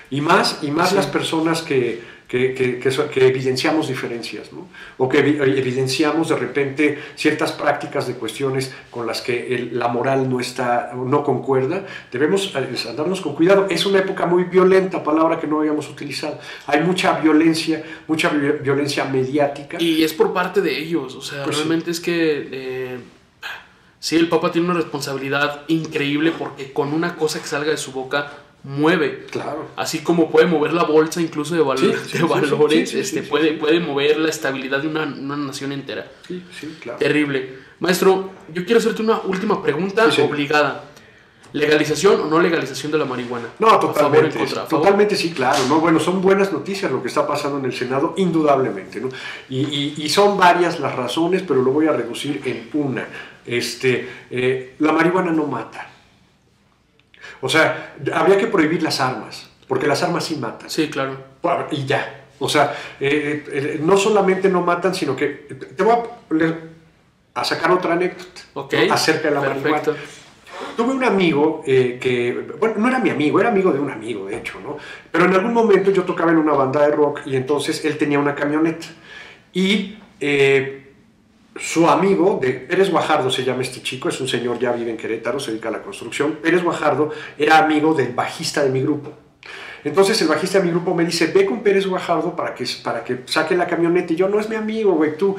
Y más, y más Sí. las personas que, que, que, que, so- que evidenciamos diferencias, ¿no? O que evi- evidenciamos de repente ciertas prácticas de cuestiones con las que el- la moral no está, no concuerda. Debemos eh, andarnos con cuidado. Es una época muy violenta, palabra que no habíamos utilizado. Hay mucha violencia, mucha vi- violencia mediática. Y es por parte de ellos, o sea, Pues sí. realmente es que eh, sí, el Papa tiene una responsabilidad increíble porque con una cosa que salga de su boca mueve. Claro. Así como puede mover la bolsa incluso de, val- Sí, de sí, sí, valores, sí, sí, este, sí, puede, sí. puede mover la estabilidad de una, una nación entera. Sí, sí, claro. Terrible. Maestro, yo quiero hacerte una última pregunta Sí, sí. obligada. ¿Legalización o no legalización de la marihuana? No, ¿A favor o en totalmente, contra? ¿A favor? totalmente sí, claro, ¿no? Bueno, son buenas noticias lo que está pasando en el Senado, indudablemente, ¿no? Y, y- y son varias las razones, pero lo voy a reducir en una. Este, eh, la marihuana no mata. O sea, habría que prohibir las armas, porque las armas sí matan. Sí, claro. Y ya. O sea, eh, eh, no solamente no matan, sino que te voy a, le- a sacar otra anécdota, Ok, ¿no? Acerca de la perfecto. marihuana. Tuve un amigo eh, que, bueno, no era mi amigo, era amigo de un amigo, de hecho, ¿no? Pero en algún momento yo tocaba en una banda de rock y entonces él tenía una camioneta. Y eh, su amigo, de Pérez Guajardo se llama este chico, es un señor, ya vive en Querétaro, se dedica a la construcción. Pérez Guajardo era amigo del bajista de mi grupo. Entonces el bajista de mi grupo me dice, ve con Pérez Guajardo para que, para que saque la camioneta. Y yo, no es mi amigo, güey, tú,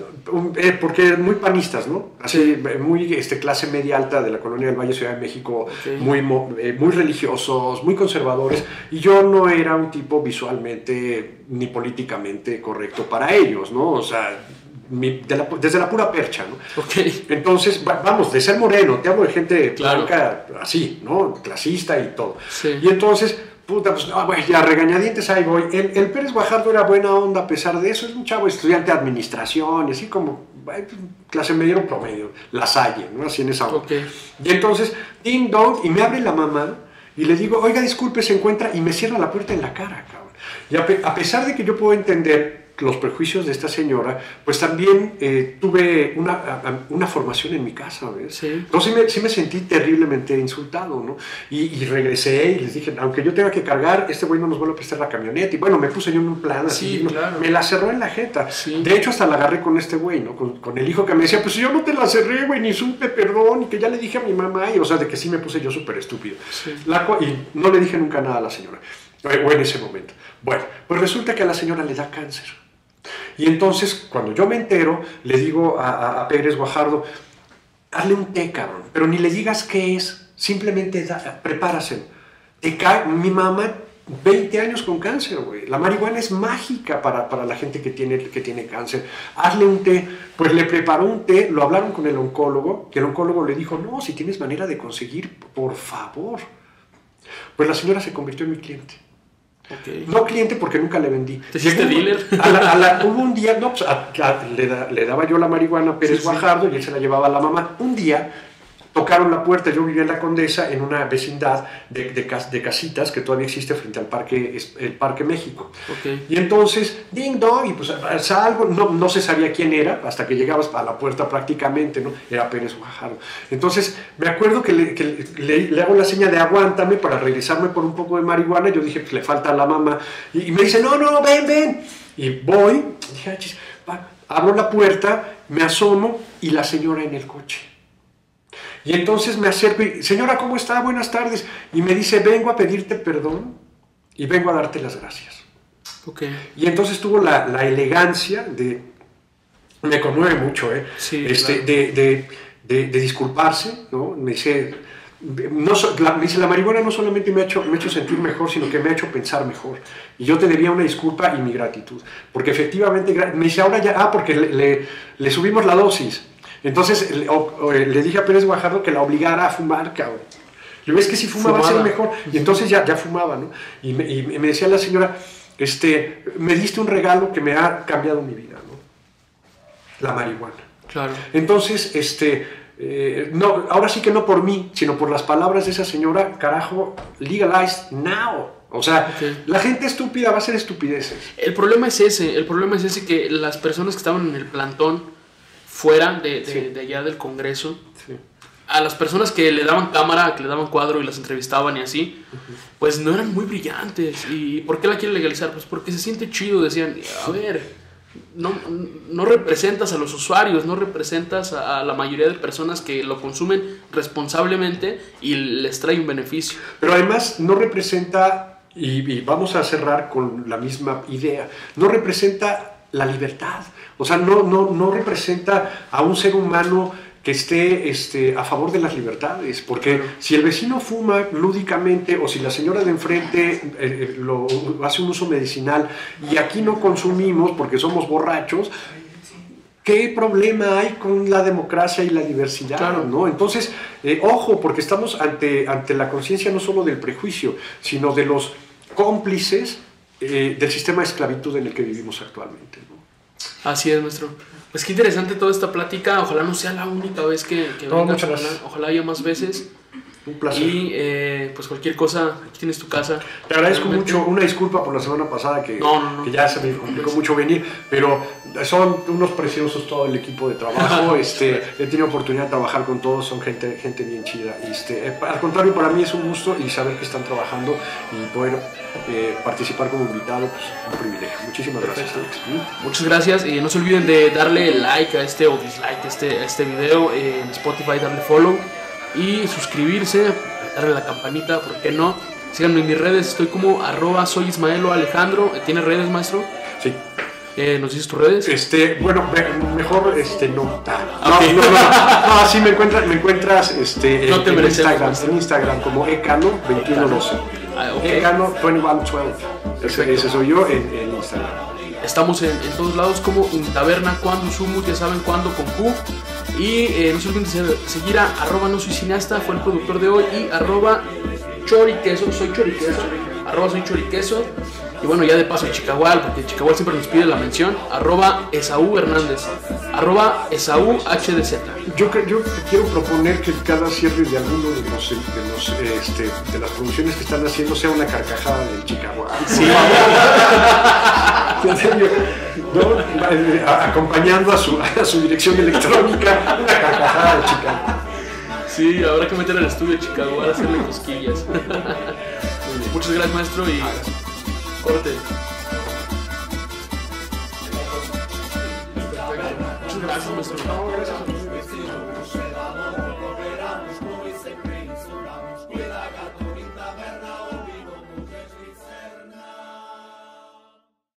eh, porque muy panistas, ¿no? Así, Sí. muy este, clase media alta de la colonia del Valle, Ciudad de México, Ok. muy, mo- eh, muy religiosos, muy conservadores. Y yo no era un tipo visualmente ni políticamente correcto para ellos, ¿no? O sea, mi- de la- desde la pura percha, ¿no? Ok. Entonces, va- vamos, de ser moreno, te hablo de gente Claro. blanca, así, ¿no? Clasista y todo. Sí. Y entonces, puta, pues, no, güey, ya regañadientes ahí voy. El, el Pérez Guajardo era buena onda a pesar de eso, es un chavo estudiante de administración, y así como, ay, pues, clase media o promedio, la Salle, ¿no? Así en esa onda. Ok. Y entonces, ding dong, y me abre la mamá, y le digo, oiga, disculpe, se encuentra, y me cierra la puerta en la cara, cabrón. Y a, pe- a pesar de que yo puedo entender los prejuicios de esta señora, pues también eh, tuve una, a- a- una formación en mi casa, ¿ves? Sí. Entonces sí me, sí me sentí terriblemente insultado, ¿no? Y, y regresé y les dije, aunque yo tenga que cargar, este güey no nos vuelve a prestar la camioneta. Y bueno, me puse yo en un plan así, Sí, ¿no? claro. Me la cerró en la jeta. Sí. De hecho, hasta la agarré con este güey, ¿no? Con, con el hijo que me decía, pues yo no te la cerré, güey, ni supe, perdón, y que ya le dije a mi mamá, y o sea, de que sí me puse yo súper estúpido. Sí. La co- y no le dije nunca nada a la señora, o en ese momento. Bueno, pues resulta que a la señora le da cáncer. Y entonces, cuando yo me entero, le digo a, a, a Pérez Guajardo, hazle un té, cabrón, pero ni le digas qué es, simplemente da, prepáraselo. Te cae, mi mamá, veinte años con cáncer, güey. La marihuana es mágica para, para la gente que tiene, que tiene cáncer. Hazle un té. Pues le preparó un té, lo hablaron con el oncólogo, y el oncólogo le dijo, no, si tienes manera de conseguir, por favor. Pues la señora se convirtió en mi cliente. Ok. No cliente porque nunca le vendí. ¿Te hiciste Llegó- dealer? a la- a la- hubo un día, no, pues a- a- le, da- le daba yo la marihuana a Pérez Sí, sí. Guajardo y él se la llevaba a la mamá. Un día tocaron la puerta, yo vivía en la Condesa, en una vecindad de, de, cas- de casitas que todavía existe frente al Parque, es- el Parque México. Ok. Y entonces, ding dong, y pues salgo, no, no se sabía quién era, hasta que llegabas a la puerta prácticamente, ¿no? Era Pérez Guajardo. Entonces, me acuerdo que, le, que le, le hago la seña de aguántame para regresarme por un poco de marihuana, yo dije, pues le falta a la mamá, y, y me dice, no, no, ven, ven, y voy, dije, "Ah, chis", va, abro la puerta, me asomo, y la señora en el coche. Y entonces me acerco y, señora, ¿cómo está? Buenas tardes. Y me dice, vengo a pedirte perdón y vengo a darte las gracias. Ok. Y entonces tuvo la, la elegancia de, me conmueve mucho, ¿eh? Sí, este, claro. de, de, de, de disculparse, ¿no? Me dice, no, so- la, me dice, la marihuana no solamente me ha, hecho, me ha hecho sentir mejor, sino que me ha hecho pensar mejor. Y yo te debía una disculpa y mi gratitud. Porque efectivamente, gra- me dice, ahora ya, ah, porque le, le, le subimos la dosis. Entonces le, o- o, le dije a Pérez Guajardo que la obligara a fumar, cabrón. Le ves que si fumaba Fumaba. a ser mejor. Y entonces ya, ya fumaba, ¿no? Y me, y me decía la señora, este, me diste un regalo que me ha cambiado mi vida, ¿no? La marihuana. Claro. Entonces, este, eh, no, ahora sí que no por mí, sino por las palabras de esa señora, carajo, legalized now. O sea, Ok. la gente estúpida va a hacer estupideces. El problema es ese, el problema es ese que las personas que estaban en el plantón fuera de, de, Sí. de allá del Congreso, Sí. a las personas que le daban cámara, que le daban cuadro y las entrevistaban y así, pues no eran muy brillantes. ¿Y por qué la quieren legalizar? Pues porque se siente chido, decían, a ver, no, no representas a los usuarios, no representas a, a la mayoría de personas que lo consumen responsablemente y les trae un beneficio. Pero además no representa, y, y vamos a cerrar con la misma idea, no representa la libertad. O sea, no, no, no representa a un ser humano que esté este, a favor de las libertades, porque si el vecino fuma lúdicamente o si la señora de enfrente eh, eh, lo, hace un uso medicinal y aquí no consumimos porque somos borrachos, ¿qué problema hay con la democracia y la diversidad? Claro. ¿No? Entonces, eh, ojo, porque estamos ante, ante la conciencia no solo del prejuicio, sino de los cómplices eh, del sistema de esclavitud en el que vivimos actualmente, ¿no? Así es, maestro. Pues qué interesante toda esta plática. Ojalá no sea la única vez que, que no, vengas. muchas Ojalá, gracias. ojalá haya más veces. Un placer. Y eh, pues cualquier cosa, aquí tienes tu casa. Te agradezco Realmente. mucho, una disculpa por la semana pasada que, No, no, no. que ya se me complicó mucho venir, pero son unos preciosos todo el equipo de trabajo. este, he tenido oportunidad de trabajar con todos, son gente, gente bien chida. Este, eh, al contrario, para mí es un gusto y saber que están trabajando y poder eh, participar como invitado, pues un privilegio. Muchísimas gracias. ¿Mm? Muchas gracias. Y no se olviden de darle like a este o dislike a este, a este video eh, en Spotify, darle follow y suscribirse, darle a la campanita, ¿por qué no? Síganme en mis redes, estoy como arroba soy Ismaelo Alejandro. ¿Tienes redes, maestro? Sí. Eh, ¿Nos dices tus redes? Este, bueno, mejor este, no. Ah, no, Okay. no, no, no, no, sí me encuentras, me encuentras este, No en, te en mereces, Instagram, maestro. en Instagram como ecano veintiuno doce. Ah, ok. Ecano veintiuno doce. Ese, ese soy yo en, en Instagram. Estamos en, en todos lados como en Taberna Cuando Sumo, ya saben cuándo con Q. Y eh, no se olviden de seguir a arroba no soy cineasta, fue el productor de hoy, y arroba choriqueso, soy choriqueso, arroba soy choriqueso. Y bueno, ya de paso Chicahual, porque Chicahual siempre nos pide la mención, arroba Esaú Hernández, arroba Esaú H D Z. Yo, cre- yo quiero proponer que cada cierre de alguno de los, de, los, este, de las producciones que están haciendo sea una carcajada del Chicahual. Sí. En serio, ¿no? A- acompañando a su, a su dirección electrónica, una carcajada del Chicahual. Sí, habrá que meter al estudio de Chicahual a hacerle cosquillas. Muchas gracias, maestro, y corte. Muchas gracias, maestro. No, gracias a ustedes.